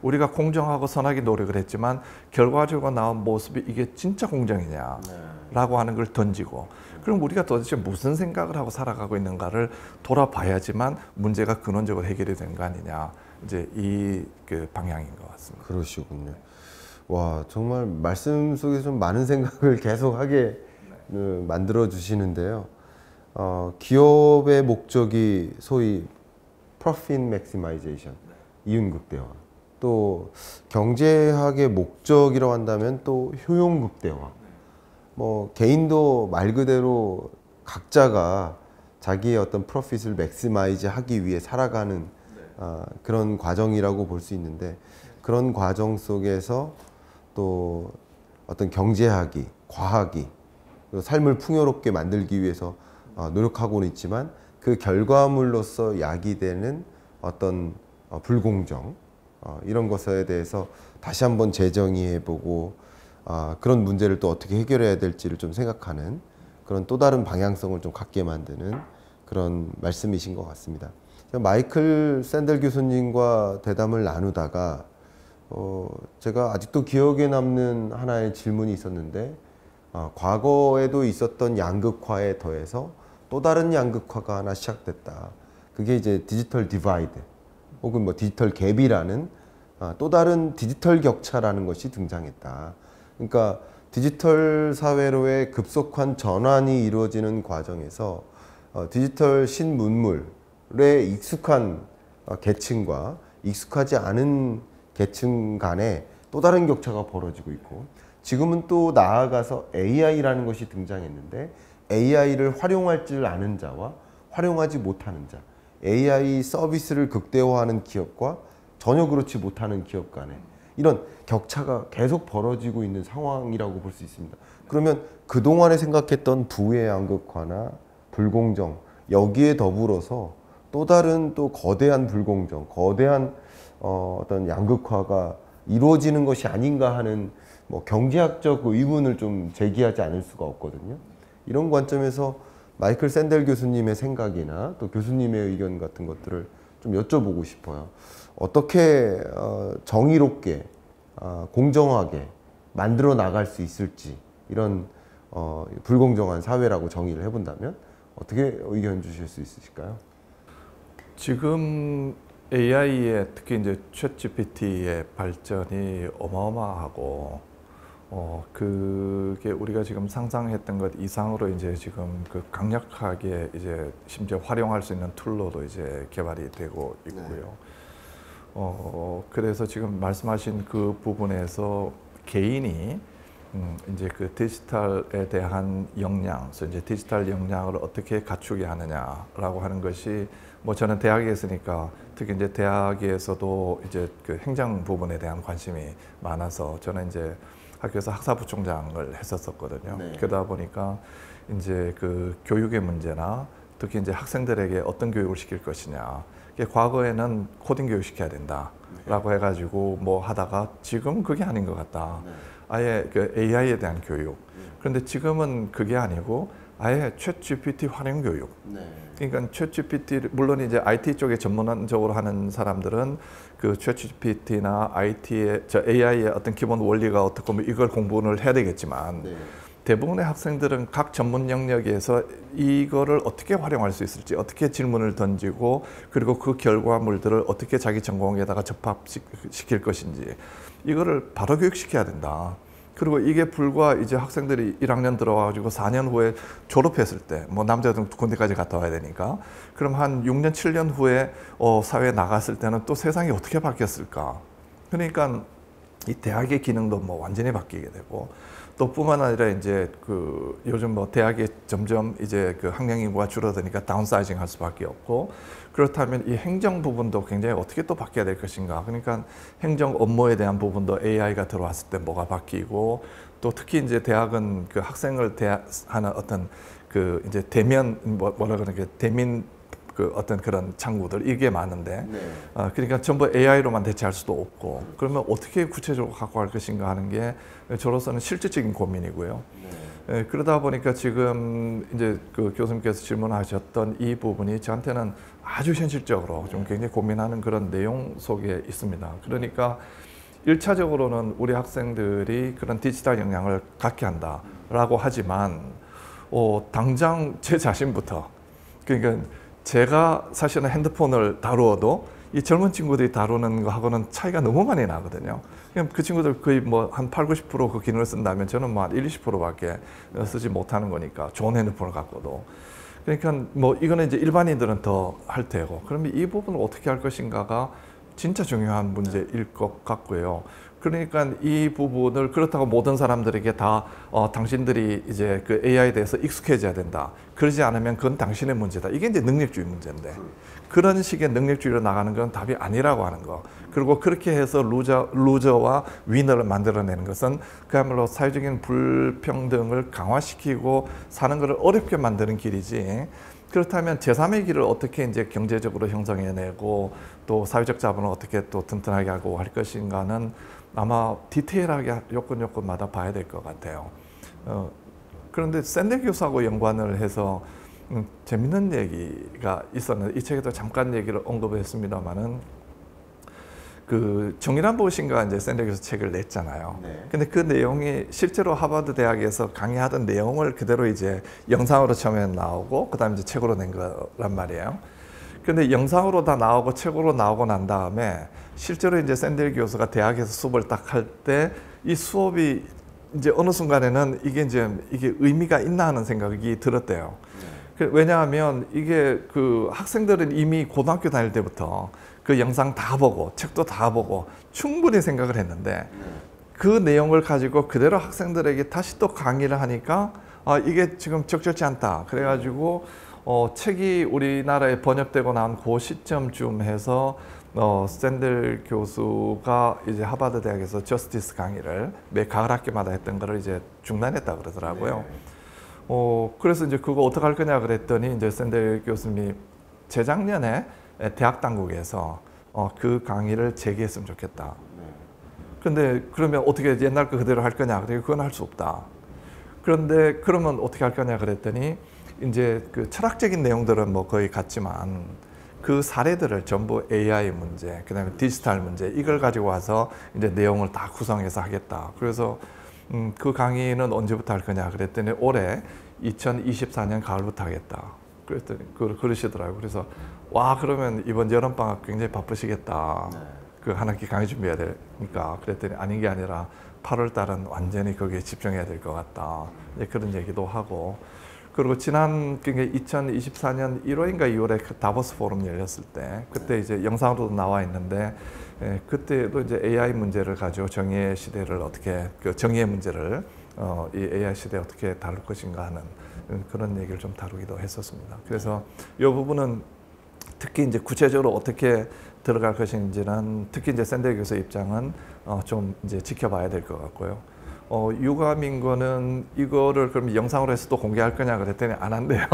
우리가 공정하고 선하게 노력을 했지만 결과적으로 나온 모습이 이게 진짜 공정이냐 라고 하는 걸 던지고, 그럼 우리가 도대체 무슨 생각을 하고 살아가고 있는가를 돌아봐야지만 문제가 근원적으로 해결이 되는 거 아니냐, 이제 이 그 방향인 것 같습니다. 그러시군요. 와, 정말 말씀 속에 좀 많은 생각을 계속하게 네. 만들어 주시는데요. 어, 기업의 목적이 소위 profit maximization, 이윤극대화. 또 경제학의 목적이라고 한다면 또 효용극대화. 뭐 개인도 말 그대로 각자가 자기의 어떤 프로핏을 맥시마이즈 하기 위해 살아가는 어, 그런 과정이라고 볼 수 있는데, 그런 과정 속에서 또 어떤 경제학이, 과학이 삶을 풍요롭게 만들기 위해서 어, 노력하고는 있지만, 그 결과물로서 야기되는 어떤 어, 불공정, 어, 이런 것에 대해서 다시 한번 재정의해보고 어, 그런 문제를 또 어떻게 해결해야 될지를 좀 생각하는 그런 또 다른 방향성을 좀 갖게 만드는 그런 말씀이신 것 같습니다. 마이클 샌델 교수님과 대담을 나누다가 어, 제가 아직도 기억에 남는 하나의 질문이 있었는데, 어, 과거에도 있었던 양극화에 더해서 또 다른 양극화가 하나 시작됐다. 그게 이제 디지털 디바이드 혹은 뭐 디지털 갭이라는 어, 또 다른 디지털 격차라는 것이 등장했다. 그러니까 디지털 사회로의 급속한 전환이 이루어지는 과정에서 어, 디지털 신문물에 익숙한 어, 계층과 익숙하지 않은 계층 간에 또 다른 격차가 벌어지고 있고, 지금은 또 나아가서 에이아이라는 것이 등장했는데, 에이아이를 활용할 줄 아는 자와 활용하지 못하는 자, 에이아이 서비스를 극대화하는 기업과 전혀 그렇지 못하는 기업 간에 이런 격차가 계속 벌어지고 있는 상황이라고 볼 수 있습니다. 그러면 그동안에 생각했던 부의 양극화나 불공정, 여기에 더불어서 또 다른 또 거대한 불공정, 거대한 어, 어떤 양극화가 이루어지는 것이 아닌가 하는 뭐 경제학적 의문을 좀 제기하지 않을 수가 없거든요. 이런 관점에서 마이클 샌델 교수님의 생각이나 또 교수님의 의견 같은 것들을 좀 여쭤보고 싶어요. 어떻게 어, 정의롭게 어, 공정하게 만들어 나갈 수 있을지, 이런 어, 불공정한 사회라고 정의를 해본다면 어떻게 의견 주실 수 있으실까요? 지금 에이아이의 특히 이제 챗지피티의 발전이 어마어마하고, 어 그게 우리가 지금 상상했던 것 이상으로 이제 지금 그 강력하게 이제 심지어 활용할 수 있는 툴로도 이제 개발이 되고 있고요. 네. 어 그래서 지금 말씀하신 그 부분에서 개인이 음, 이제 그 디지털에 대한 역량, 그래서 이제 디지털 역량을 어떻게 갖추게 하느냐라고 하는 것이, 뭐 저는 대학에 있으니까 특히 이제 대학에서도 이제 그 행정 부분에 대한 관심이 많아서 저는 이제 학교에서 학사부총장을 했었었거든요. 네. 그러다 보니까 이제 그 교육의 문제나 특히 이제 학생들에게 어떤 교육을 시킬 것이냐, 과거에는 코딩 교육 시켜야 된다라고 네. 해가지고 뭐 하다가 지금 그게 아닌 것 같다. 네. 아예 그 에이아이에 대한 교육. 그런데 지금은 그게 아니고 아예 챗지피티 활용 교육. 네. 그러니까 챗지피티, 물론 이제 아이티 쪽에 전문적으로 하는 사람들은 그 챗지피티나 아이티의 저 에이아이의 어떤 기본 원리가 어떻고 뭐 이걸 공부를 해야 되겠지만, 네. 대부분의 학생들은 각 전문 영역에서 이거를 어떻게 활용할 수 있을지, 어떻게 질문을 던지고 그리고 그 결과물들을 어떻게 자기 전공에다가 접합시킬 것인지, 이거를 바로 교육시켜야 된다. 그리고 이게 불과 이제 학생들이 일 학년 들어와가지고 사 년 후에 졸업했을 때, 뭐 남자들은 군대까지 갔다 와야 되니까, 그럼 한 육 년, 칠 년 후에 어, 사회에 나갔을 때는 또 세상이 어떻게 바뀌었을까. 그러니까 이 대학의 기능도 뭐 완전히 바뀌게 되고, 또 뿐만 아니라 이제 그 요즘 뭐 대학에 점점 이제 그 학령 인구가 줄어드니까 다운사이징 할 수밖에 없고, 그렇다면 이 행정 부분도 굉장히 어떻게 또 바뀌어야 될 것인가. 그러니까 행정 업무에 대한 부분도 에이아이가 들어왔을 때 뭐가 바뀌고, 또 특히 이제 대학은 그 학생을 대하는 어떤 그 이제 대면 뭐 뭐라 그러는 대민 그 어떤 그런 창구들, 이게 많은데, 네. 어, 그러니까 전부 에이아이로만 대체할 수도 없고, 그러면 어떻게 구체적으로 갖고 갈 것인가 하는 게 저로서는 실질적인 고민이고요. 네. 예, 그러다 보니까 지금 이제 그 교수님께서 질문하셨던 이 부분이 저한테는 아주 현실적으로 좀 굉장히 고민하는 그런 내용 속에 있습니다. 그러니까 일차적으로는 우리 학생들이 그런 디지털 역량을 갖게 한다라고 하지만 어, 당장 제 자신부터 그러니까 제가 사실은 핸드폰을 다루어도 이 젊은 친구들이 다루는 거하고는 차이가 너무 많이 나거든요. 그 친구들 거의 뭐 한 팔, 구십 퍼센트 그 기능을 쓴다면 저는 뭐 한 일, 이십 퍼센트밖에 쓰지 못하는 거니까 좋은 핸드폰을 갖고도. 그러니까 뭐 이거는 이제 일반인들은 더 할 테고 그러면 이 부분을 어떻게 할 것인가가 진짜 중요한 문제일 것 같고요. 그러니까 이 부분을 그렇다고 모든 사람들에게 다 어, 당신들이 이제 그 에이아이에 대해서 익숙해져야 된다. 그러지 않으면 그건 당신의 문제다. 이게 이제 능력주의 문제인데 그런 식의 능력주의로 나가는 건 답이 아니라고 하는 거. 그리고 그렇게 해서 루저, 루저와 위너를 만들어내는 것은 그야말로 사회적인 불평등을 강화시키고 사는 것을 어렵게 만드는 길이지. 그렇다면 제삼의 길을 어떻게 이제 경제적으로 형성해내고 또 사회적 자본을 어떻게 또 튼튼하게 하고 할 것인가는 아마 디테일하게 요건 요건마다 봐야 될 것 같아요. 어, 그런데 샌델 교수하고 연관을 해서 음, 재밌는 얘기가 있었는데 이 책에도 잠깐 얘기를 언급했습니다만은 그 정의란 무엇인가 이제 샌델 교수 책을 냈잖아요. 네. 근데 그 내용이 실제로 하버드 대학에서 강의하던 내용을 그대로 이제 영상으로 처음에 나오고 그다음에 이제 책으로 낸 거란 말이에요. 근데 영상으로 다 나오고 책으로 나오고 난 다음에 실제로 이제 샌델 교수가 대학에서 수업을 딱 할 때 이 수업이 이제 어느 순간에는 이게 이제 이게 의미가 있나 하는 생각이 들었대요. 네. 왜냐하면 이게 그 학생들은 이미 고등학교 다닐 때부터 그 영상 다 보고 책도 다 보고 충분히 생각을 했는데 그 내용을 가지고 그대로 학생들에게 다시 또 강의를 하니까 아 이게 지금 적절치 않다. 그래가지고 어, 책이 우리나라에 번역되고 난 그 시점쯤 해서 어, 샌델 교수가 이제 하버드 대학에서 저스티스 강의를 매 가을 학기마다 했던 거를 이제 중단했다 그러더라고요. 네. 어, 그래서 이제 그거 어떻게 할 거냐 그랬더니 이제 샌델 교수님이 재작년에 대학 당국에서 어, 그 강의를 재개했으면 좋겠다. 근데 그러면 어떻게 옛날 거 그대로 할 거냐? 그러니까 그건 할 수 없다. 그런데 그러면 어떻게 할 거냐 그랬더니 이제 그 철학적인 내용들은 뭐 거의 같지만 그 사례들을 전부 에이아이 문제, 그다음에 디지털 문제 이걸 가지고 와서 이제 내용을 다 구성해서 하겠다. 그래서 음, 그 강의는 언제부터 할 거냐 그랬더니 올해 이천이십사 년 가을부터 하겠다. 그랬더니 그 그러시더라고요. 그래서 와 그러면 이번 여름 방학 굉장히 바쁘시겠다. 네. 그 한 학기 강의 준비해야 되니까 그랬더니 아닌 게 아니라 팔월 달은 완전히 거기에 집중해야 될 것 같다. 이제 그런 얘기도 하고. 그리고 지난 그러니까 이천이십사 년 일월인가 이월에 그 다보스 포럼 열렸을 때 그때 이제 영상으로도 나와 있는데 예, 그때도 이제 에이아이 문제를 가지고 정의의 시대를 어떻게 그 정의의 문제를 어, 이 에이아이 시대에 어떻게 다룰 것인가 하는 그런 얘기를 좀 다루기도 했었습니다. 그래서 이 부분은 특히 이제 구체적으로 어떻게 들어갈 것인지는 특히 이제 샌델 교수 입장은 어, 좀 이제 지켜봐야 될 것 같고요. 어, 유감인 거는 이거를 그럼 영상으로 해서 또 공개할 거냐 그랬더니 안 한대요.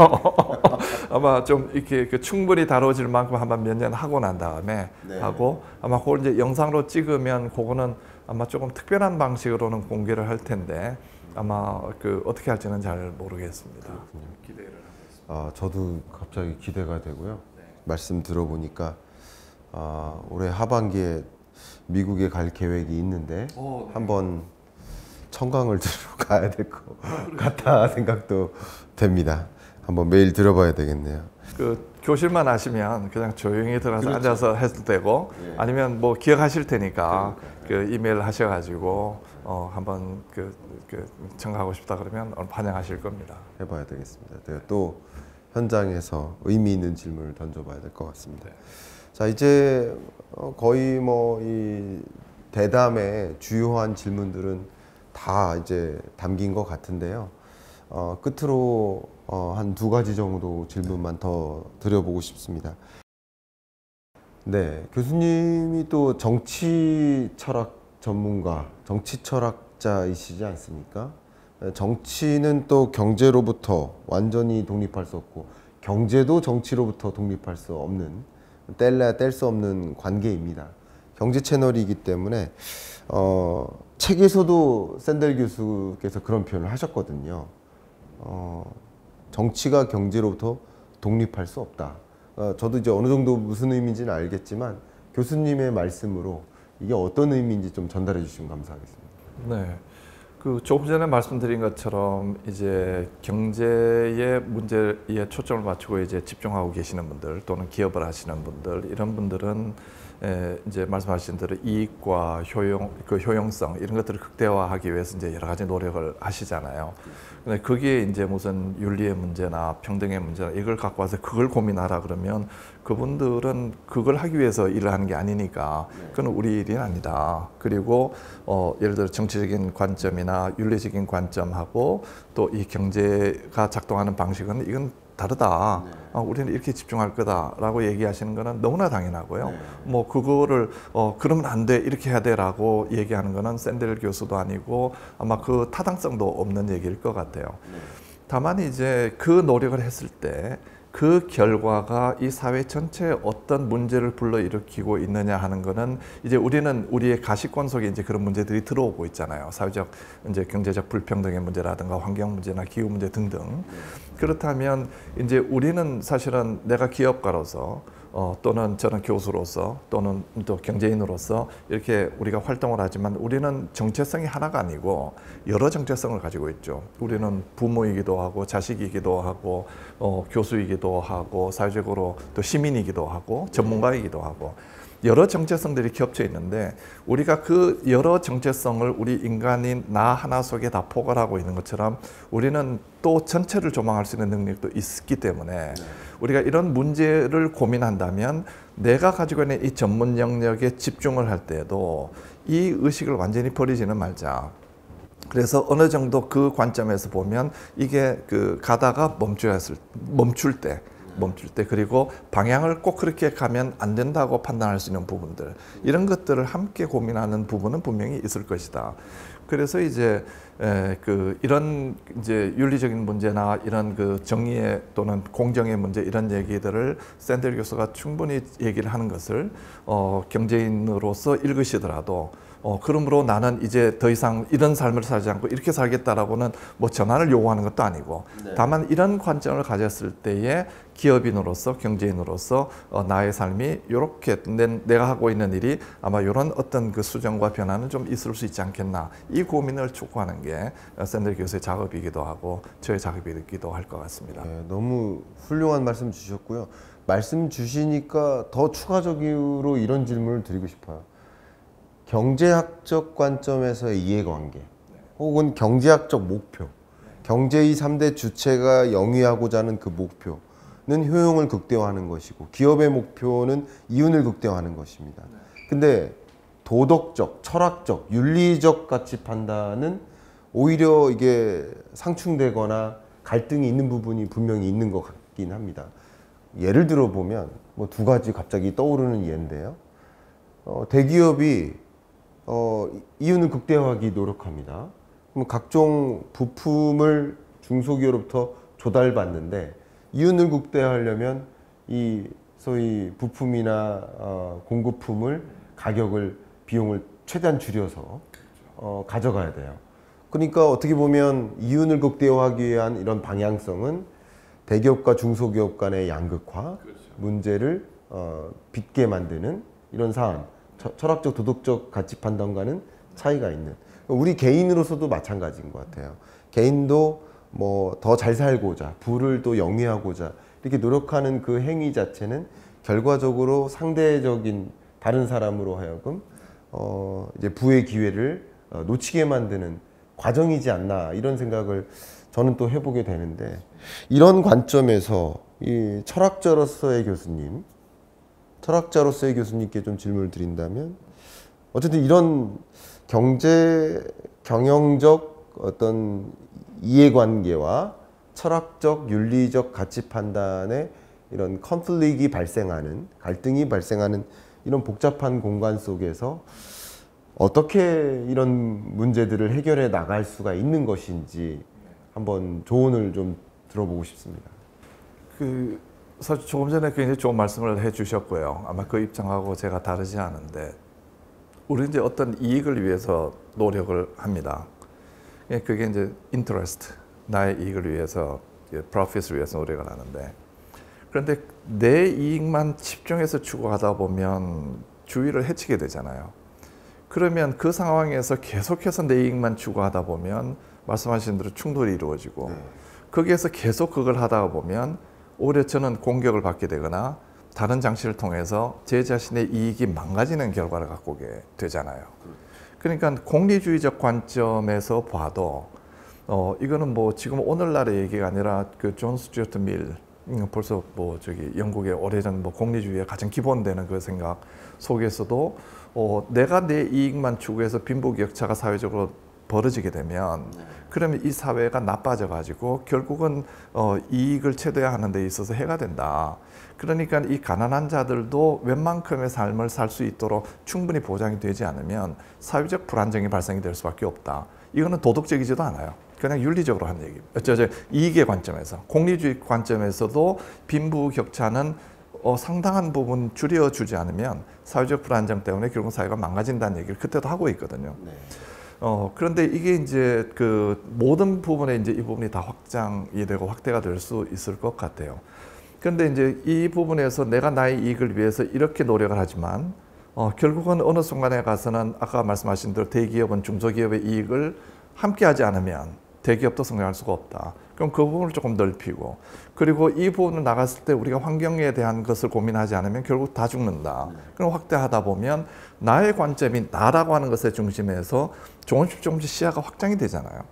아마 좀 이렇게 그 충분히 다뤄질 만큼 한번 몇 년 하고 난 다음에 네. 하고 아마 그걸 이제 영상으로 찍으면 그거는 아마 조금 특별한 방식으로는 공개를 할 텐데 아마 그 어떻게 할지는 잘 모르겠습니다. 기대를 하고 있습니다. 아, 저도 갑자기 기대가 되고요. 네. 말씀 들어보니까 아, 올해 하반기에 미국에 갈 계획이 있는데 오, 네. 한번 청강을 들으러 가야 될 것 같다 생각도 됩니다. 한번 메일 들어봐야 되겠네요. 그 교실만 하시면 그냥 조용히 들어가서 그렇죠. 앉아서 해도 되고 예. 아니면 뭐 기억하실 테니까 그러니까요. 그 이메일 하셔가지고 어, 한번 그, 그 청가하고 싶다 그러면 반영하실 겁니다. 해봐야 되겠습니다. 제가 또 현장에서 의미 있는 질문을 던져봐야 될 것 같습니다. 네. 자 이제 거의 뭐 이 대담의 주요한 질문들은 다 이제 담긴 것 같은데요. 어, 끝으로 어, 한 두 가지 정도 질문만 더 드려보고 싶습니다. 네, 교수님이 또 정치 철학 전문가, 정치 철학자이시지 않습니까? 정치는 또 경제로부터 완전히 독립할 수 없고 경제도 정치로부터 독립할 수 없는 뗄래야 뗄 수 없는 관계입니다. 경제 채널이기 때문에 어, 책에서도 샌델 교수께서 그런 표현을 하셨거든요. 어, 정치가 경제로부터 독립할 수 없다. 어, 저도 이제 어느 정도 무슨 의미인지는 알겠지만 교수님의 말씀으로 이게 어떤 의미인지 좀 전달해 주시면 감사하겠습니다. 네. 그 조금 전에 말씀드린 것처럼 이제 경제의 문제에 초점을 맞추고 이제 집중하고 계시는 분들 또는 기업을 하시는 분들 이런 분들은 에 이제 말씀하신 대로 이익과 효용, 그 효용성 이런 것들을 극대화하기 위해서 이제 여러 가지 노력을 하시잖아요. 근데 그게 이제 무슨 윤리의 문제나 평등의 문제나 이걸 갖고 와서 그걸 고민하라 그러면 그분들은 그걸 하기 위해서 일을 하는 게 아니니까 그건 우리 일이 아니다. 그리고 어 예를 들어 정치적인 관점이나 윤리적인 관점하고 또 이 경제가 작동하는 방식은 이건 다르다. 네. 어, 우리는 이렇게 집중할 거다라고 얘기하시는 거는 너무나 당연하고요. 네. 뭐 그거를 어, 그러면 안 돼, 이렇게 해야 돼라고 얘기하는 거는 샌델 교수도 아니고 아마 그 타당성도 없는 얘기일 것 같아요. 네. 다만 이제 그 노력을 했을 때 그 결과가 이 사회 전체에 어떤 문제를 불러일으키고 있느냐 하는 거는 이제 우리는 우리의 가시권 속에 이제 그런 문제들이 들어오고 있잖아요. 사회적, 이제 경제적 불평등의 문제라든가 환경 문제나 기후 문제 등등. 그렇다면 이제 우리는 사실은 내가 기업가로서 어, 또는 저는 교수로서 또는 또 경제인으로서 이렇게 우리가 활동을 하지만 우리는 정체성이 하나가 아니고 여러 정체성을 가지고 있죠. 우리는 부모이기도 하고 자식이기도 하고 어, 교수이기도 하고 사회적으로 또 시민이기도 하고 전문가이기도 하고 여러 정체성들이 겹쳐 있는데 우리가 그 여러 정체성을 우리 인간인 나 하나 속에 다 포괄하고 있는 것처럼 우리는 또 전체를 조망할 수 있는 능력도 있기 때문에 우리가 이런 문제를 고민한다면 내가 가지고 있는 이 전문 영역에 집중을 할 때에도 이 의식을 완전히 버리지는 말자. 그래서 어느 정도 그 관점에서 보면 이게 그 가다가 멈추었을, 멈출 때 멈출 때 그리고 방향을 꼭 그렇게 가면 안 된다고 판단할 수 있는 부분들 이런 것들을 함께 고민하는 부분은 분명히 있을 것이다. 그래서 이제 에, 그 이런 이제 윤리적인 문제나 이런 그 정의의 또는 공정의 문제 이런 얘기들을 샌델 교수가 충분히 얘기를 하는 것을 어, 경제인으로서 읽으시더라도 어, 그러므로 나는 이제 더 이상 이런 삶을 살지 않고 이렇게 살겠다라고는 뭐 전환을 요구하는 것도 아니고 네. 다만 이런 관점을 가졌을 때에 기업인으로서 경제인으로서 어, 나의 삶이 이렇게 내, 내가 하고 있는 일이 아마 이런 어떤 그 수정과 변화는 좀 있을 수 있지 않겠나 이 고민을 촉구하는 게 샌델 교수의 작업이기도 하고 저의 작업이기도 할 것 같습니다. 네, 너무 훌륭한 말씀 주셨고요. 말씀 주시니까 더 추가적으로 이런 질문을 드리고 싶어요. 경제학적 관점에서의 이해관계 혹은 경제학적 목표, 경제의 삼 대 주체가 영위하고자 하는 그 목표는 효용을 극대화하는 것이고 기업의 목표는 이윤을 극대화하는 것입니다. 근데 도덕적, 철학적, 윤리적 가치 판단은 오히려 이게 상충되거나 갈등이 있는 부분이 분명히 있는 것 같긴 합니다. 예를 들어 보면 뭐 두 가지 갑자기 떠오르는 예인데요. 어, 대기업이 어, 이윤을 극대화하기 노력합니다. 그럼 각종 부품을 중소기업으로부터 조달받는데 이윤을 극대화하려면 이 소위 부품이나 어, 공급품을 가격을 비용을 최대한 줄여서 어, 가져가야 돼요. 그러니까 어떻게 보면 이윤을 극대화하기 위한 이런 방향성은 대기업과 중소기업 간의 양극화 문제를 어, 빚게 만드는 이런 사안. 철학적 도덕적 가치 판단과는 차이가 있는 우리 개인으로서도 마찬가지인 것 같아요. 개인도 뭐 더 잘 살고자 부를 또 영위하고자 이렇게 노력하는 그 행위 자체는 결과적으로 상대적인 다른 사람으로 하여금 어 이제 부의 기회를 어 놓치게 만드는 과정이지 않나 이런 생각을 저는 또 해보게 되는데 이런 관점에서 이 철학자로서의 교수님 철학자로서의 교수님께 좀 질문을 드린다면 어쨌든 이런 경제 경영적 어떤 이해관계와 철학적 윤리적 가치 판단의 이런 컨플릭이 발생하는 갈등이 발생하는 이런 복잡한 공간 속에서 어떻게 이런 문제들을 해결해 나갈 수가 있는 것인지 한번 조언을 좀 들어보고 싶습니다. 그 사실 조금 전에 굉장히 좋은 말씀을 해주셨고요. 아마 그 입장하고 제가 다르지 않은데 우리 이제 어떤 이익을 위해서 노력을 합니다. 그게 이제 interest, 나의 이익을 위해서, 프로핏을 위해서 노력을 하는데, 그런데 내 이익만 집중해서 추구하다 보면 주위를 해치게 되잖아요. 그러면 그 상황에서 계속해서 내 이익만 추구하다 보면 말씀하신 대로 충돌이 이루어지고 네. 거기에서 계속 그걸 하다 보면 오히려 저는 공격을 받게 되거나 다른 장치를 통해서 제 자신의 이익이 망가지는 결과를 갖고 오게 되잖아요. 그러니까 공리주의적 관점에서 봐도 어 이거는 뭐 지금 오늘날의 얘기가 아니라 그 존 스튜어트 밀 음, 벌써 뭐 저기 영국의 오래전 뭐 공리주의의 가장 기본되는 그 생각 속에서도 어 내가 내 이익만 추구해서 빈부격차가 사회적으로 벌어지게 되면 그러면 이 사회가 나빠져 가지고 결국은 어 이익을 최대화하는 데 있어서 해가 된다. 그러니까 이 가난한 자들도 웬만큼의 삶을 살 수 있도록 충분히 보장이 되지 않으면 사회적 불안정이 발생이 될 수밖에 없다. 이거는 도덕적이지도 않아요. 그냥 윤리적으로 하는 얘기입니다. 저, 저, 이익의 관점에서. 공리주의 관점에서도 빈부격차는 어, 상당한 부분 줄여주지 않으면 사회적 불안정 때문에 결국 사회가 망가진다는 얘기를 그때도 하고 있거든요. 네. 어, 그런데 이게 이제 그 모든 부분에 이제 이 부분이 다 확장이 되고 확대가 될 수 있을 것 같아요. 그런데 이제 이 부분에서 내가 나의 이익을 위해서 이렇게 노력을 하지만 어, 결국은 어느 순간에 가서는 아까 말씀하신 대로 대기업은 중소기업의 이익을 함께 하지 않으면 대기업도 성장할 수가 없다. 그럼 그 부분을 조금 넓히고 그리고 이 부분을 나갔을 때 우리가 환경에 대한 것을 고민하지 않으면 결국 다 죽는다. 그럼 확대하다 보면 나의 관점이 나라고 하는 것의 중심에서 조금씩 조금씩 시야가 확장이 되잖아요.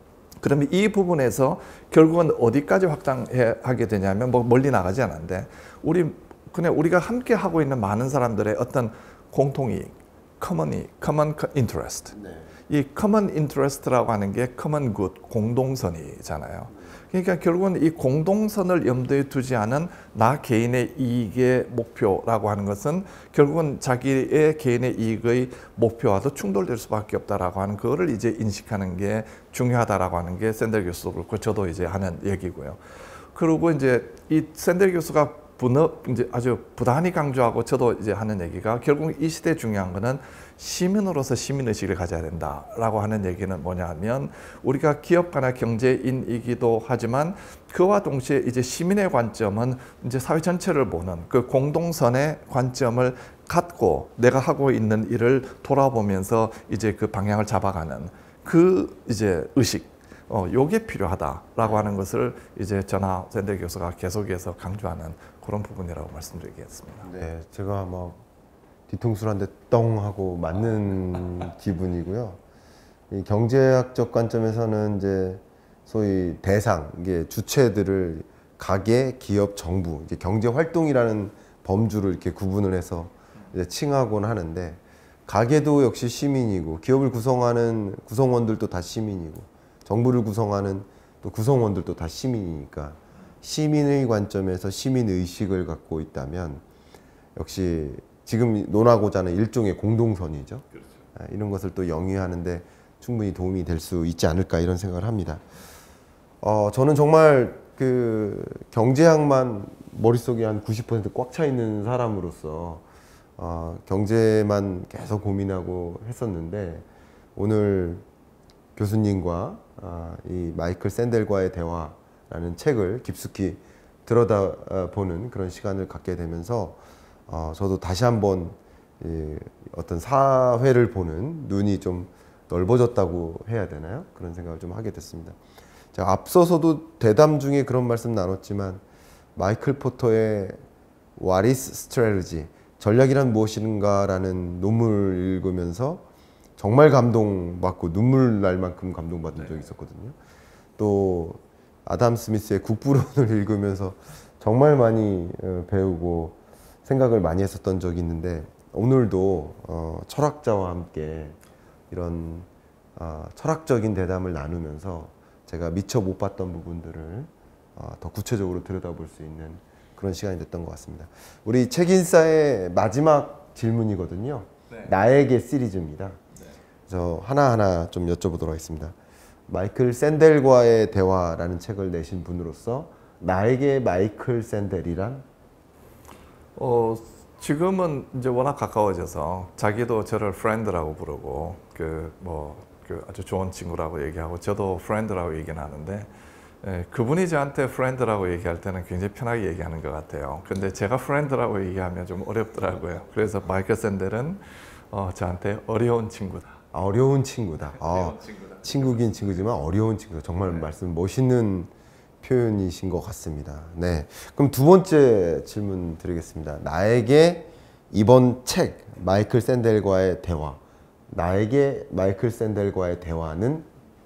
그러면 이 부분에서 결국은 어디까지 확장하게 되냐면 뭐 멀리 나가지 않는데 우리 그냥 우리가 함께 하고 있는 많은 사람들의 어떤 공통이익, common, common interest. 네. 이 common interest라고 하는 게 common good, 공동선이잖아요. 그러니까 결국은 이 공동선을 염두에 두지 않은 나 개인의 이익의 목표라고 하는 것은 결국은 자기의 개인의 이익의 목표와도 충돌될 수밖에 없다라고 하는 그거를 이제 인식하는 게 중요하다라고 하는 게 샌델 교수도 그렇고 저도 이제 하는 얘기고요. 그리고 이제 이 샌델 교수가 분업 이제 아주 부단히 강조하고 저도 이제 하는 얘기가 결국 이 시대에 중요한 거는 시민으로서 시민의식을 가져야 된다라고 하는 얘기는 뭐냐면 우리가 기업가나 경제인이기도 하지만 그와 동시에 이제 시민의 관점은 이제 사회 전체를 보는 그 공동선의 관점을 갖고 내가 하고 있는 일을 돌아보면서 이제 그 방향을 잡아가는 그 이제 의식 어, 요게 필요하다라고 하는 것을 이제 저나 샌델 교수가 계속해서 강조하는 그런 부분이라고 말씀드리겠습니다. 네, 제가 막 뒤통수를 한 대 똥 하고 맞는 기분이고요. 이 경제학적 관점에서는 이제 소위 대상, 이게 주체들을 가계, 기업, 정부, 이제 경제 활동이라는 범주를 이렇게 구분을 해서 이제 칭하곤 하는데 가계도 역시 시민이고 기업을 구성하는 구성원들도 다 시민이고 정부를 구성하는 또 구성원들도 다 시민이니까 시민의 관점에서 시민의식을 갖고 있다면 역시 지금 논하고자 하는 일종의 공동선이죠. 그렇죠. 이런 것을 또 영위하는데 충분히 도움이 될 수 있지 않을까 이런 생각을 합니다. 어, 저는 정말 그 경제학만 머릿속에 한 구십 퍼센트 꽉 차 있는 사람으로서 어, 경제만 계속 고민하고 했었는데 오늘 교수님과 아, 이 마이클 샌델과의 대화라는 책을 깊숙이 들여다보는 그런 시간을 갖게 되면서 어, 저도 다시 한번 이 어떤 사회를 보는 눈이 좀 넓어졌다고 해야 되나요? 그런 생각을 좀 하게 됐습니다. 제가 앞서서도 대담 중에 그런 말씀 나눴지만 마이클 포터의 What is Strategy? 전략이란 무엇인가라는 논문을 읽으면서 정말 감동받고 눈물 날 만큼 감동받은 적이 있었거든요. 또 아담 스미스의 국부론을 읽으면서 정말 많이 배우고 생각을 많이 했었던 적이 있는데 오늘도 어, 철학자와 함께 이런 어, 철학적인 대담을 나누면서 제가 미처 못 봤던 부분들을 어, 더 구체적으로 들여다볼 수 있는 그런 시간이 됐던 것 같습니다. 우리 책인싸의 마지막 질문이거든요. 네. 나에게 시리즈입니다. 네. 그래서 하나하나 좀 여쭤보도록 하겠습니다. 마이클 샌델과의 대화라는 책을 내신 분으로서 나에게 마이클 샌델이란? 어, 지금은 이제 워낙 가까워져서 자기도 저를 프렌드라고 부르고 그 뭐 그 아주 좋은 친구라고 얘기하고 저도 프렌드라고 얘기는 하는데 예, 그분이 저한테 프렌드라고 얘기할 때는 굉장히 편하게 얘기하는 것 같아요. 근데 제가 프렌드라고 얘기하면 좀 어렵더라고요. 그래서 마이클 샌델은 어, 저한테 어려운 친구다. 아, 어려운 친구다. 아, 어려운 친구다. 친구긴 친구지만 어려운 친구. 정말 네. 말씀 멋있는 표현이신 것 같습니다. 네. 그럼 두 번째 질문 드리겠습니다. 나에게 이번 책 마이클 샌델과의 대화. 나에게 마이클 샌델과의 대화는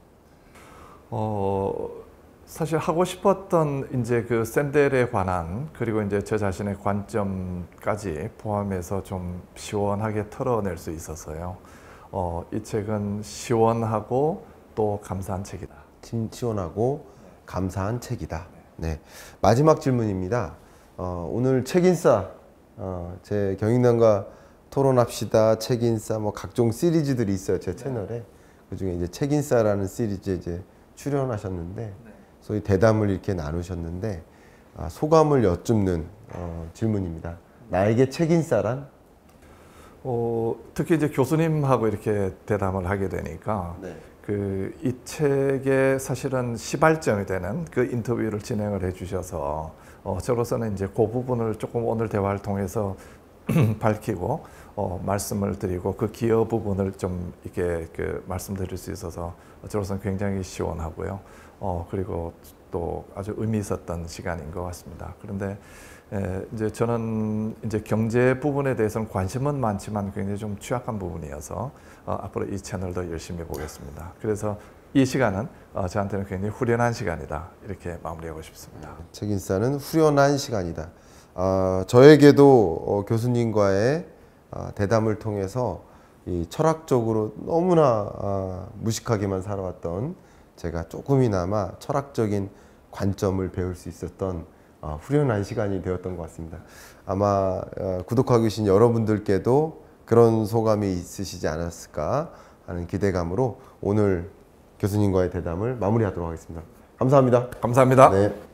어, 사실 하고 싶었던 이제 그 샌델에 관한 그리고 이제 저 자신의 관점까지 포함해서 좀 시원하게 털어낼 수 있어서요. 어, 이 책은 시원하고 또 감사한 책이다. 침 시원하고 감사한 책이다. 네. 마지막 질문입니다. 어, 오늘 책인싸 어, 제 경인남과 토론합시다, 책인싸 뭐 각종 시리즈들이 있어요 제 채널에. 그 중에 이제 책인싸라는 시리즈에 이제 출연하셨는데 소위 대담을 이렇게 나누셨는데 아, 소감을 여쭙는 어, 질문입니다. 나에게 책인싸란? 어, 특히 이제 교수님하고 이렇게 대담을 하게 되니까 네. 그 이 책의 사실은 시발점이 되는 그 인터뷰를 진행을 해주셔서 어, 저로서는 이제 그 부분을 조금 오늘 대화를 통해서 밝히고 어, 말씀을 드리고 그 기여 부분을 좀 이렇게 그 말씀드릴 수 있어서 저로서는 굉장히 시원하고요. 어, 그리고 또 아주 의미 있었던 시간인 것 같습니다. 그런데 에, 이제 저는 이제 경제 부분에 대해서는 관심은 많지만 굉장히 좀 취약한 부분이어서 어, 앞으로 이 채널도 열심히 보겠습니다. 그래서 이 시간은 어, 저한테는 굉장히 후련한 시간이다 이렇게 마무리하고 싶습니다. 책인싸는 후련한 시간이다. 어, 저에게도 어, 교수님과의 어, 대담을 통해서 이 철학적으로 너무나 어, 무식하게만 살아왔던 제가 조금이나마 철학적인 관점을 배울 수 있었던 어, 후련한 시간이 되었던 것 같습니다. 아마 어, 구독하고 계신 여러분들께도 그런 소감이 있으시지 않았을까 하는 기대감으로 오늘 교수님과의 대담을 마무리하도록 하겠습니다. 감사합니다. 감사합니다. 네.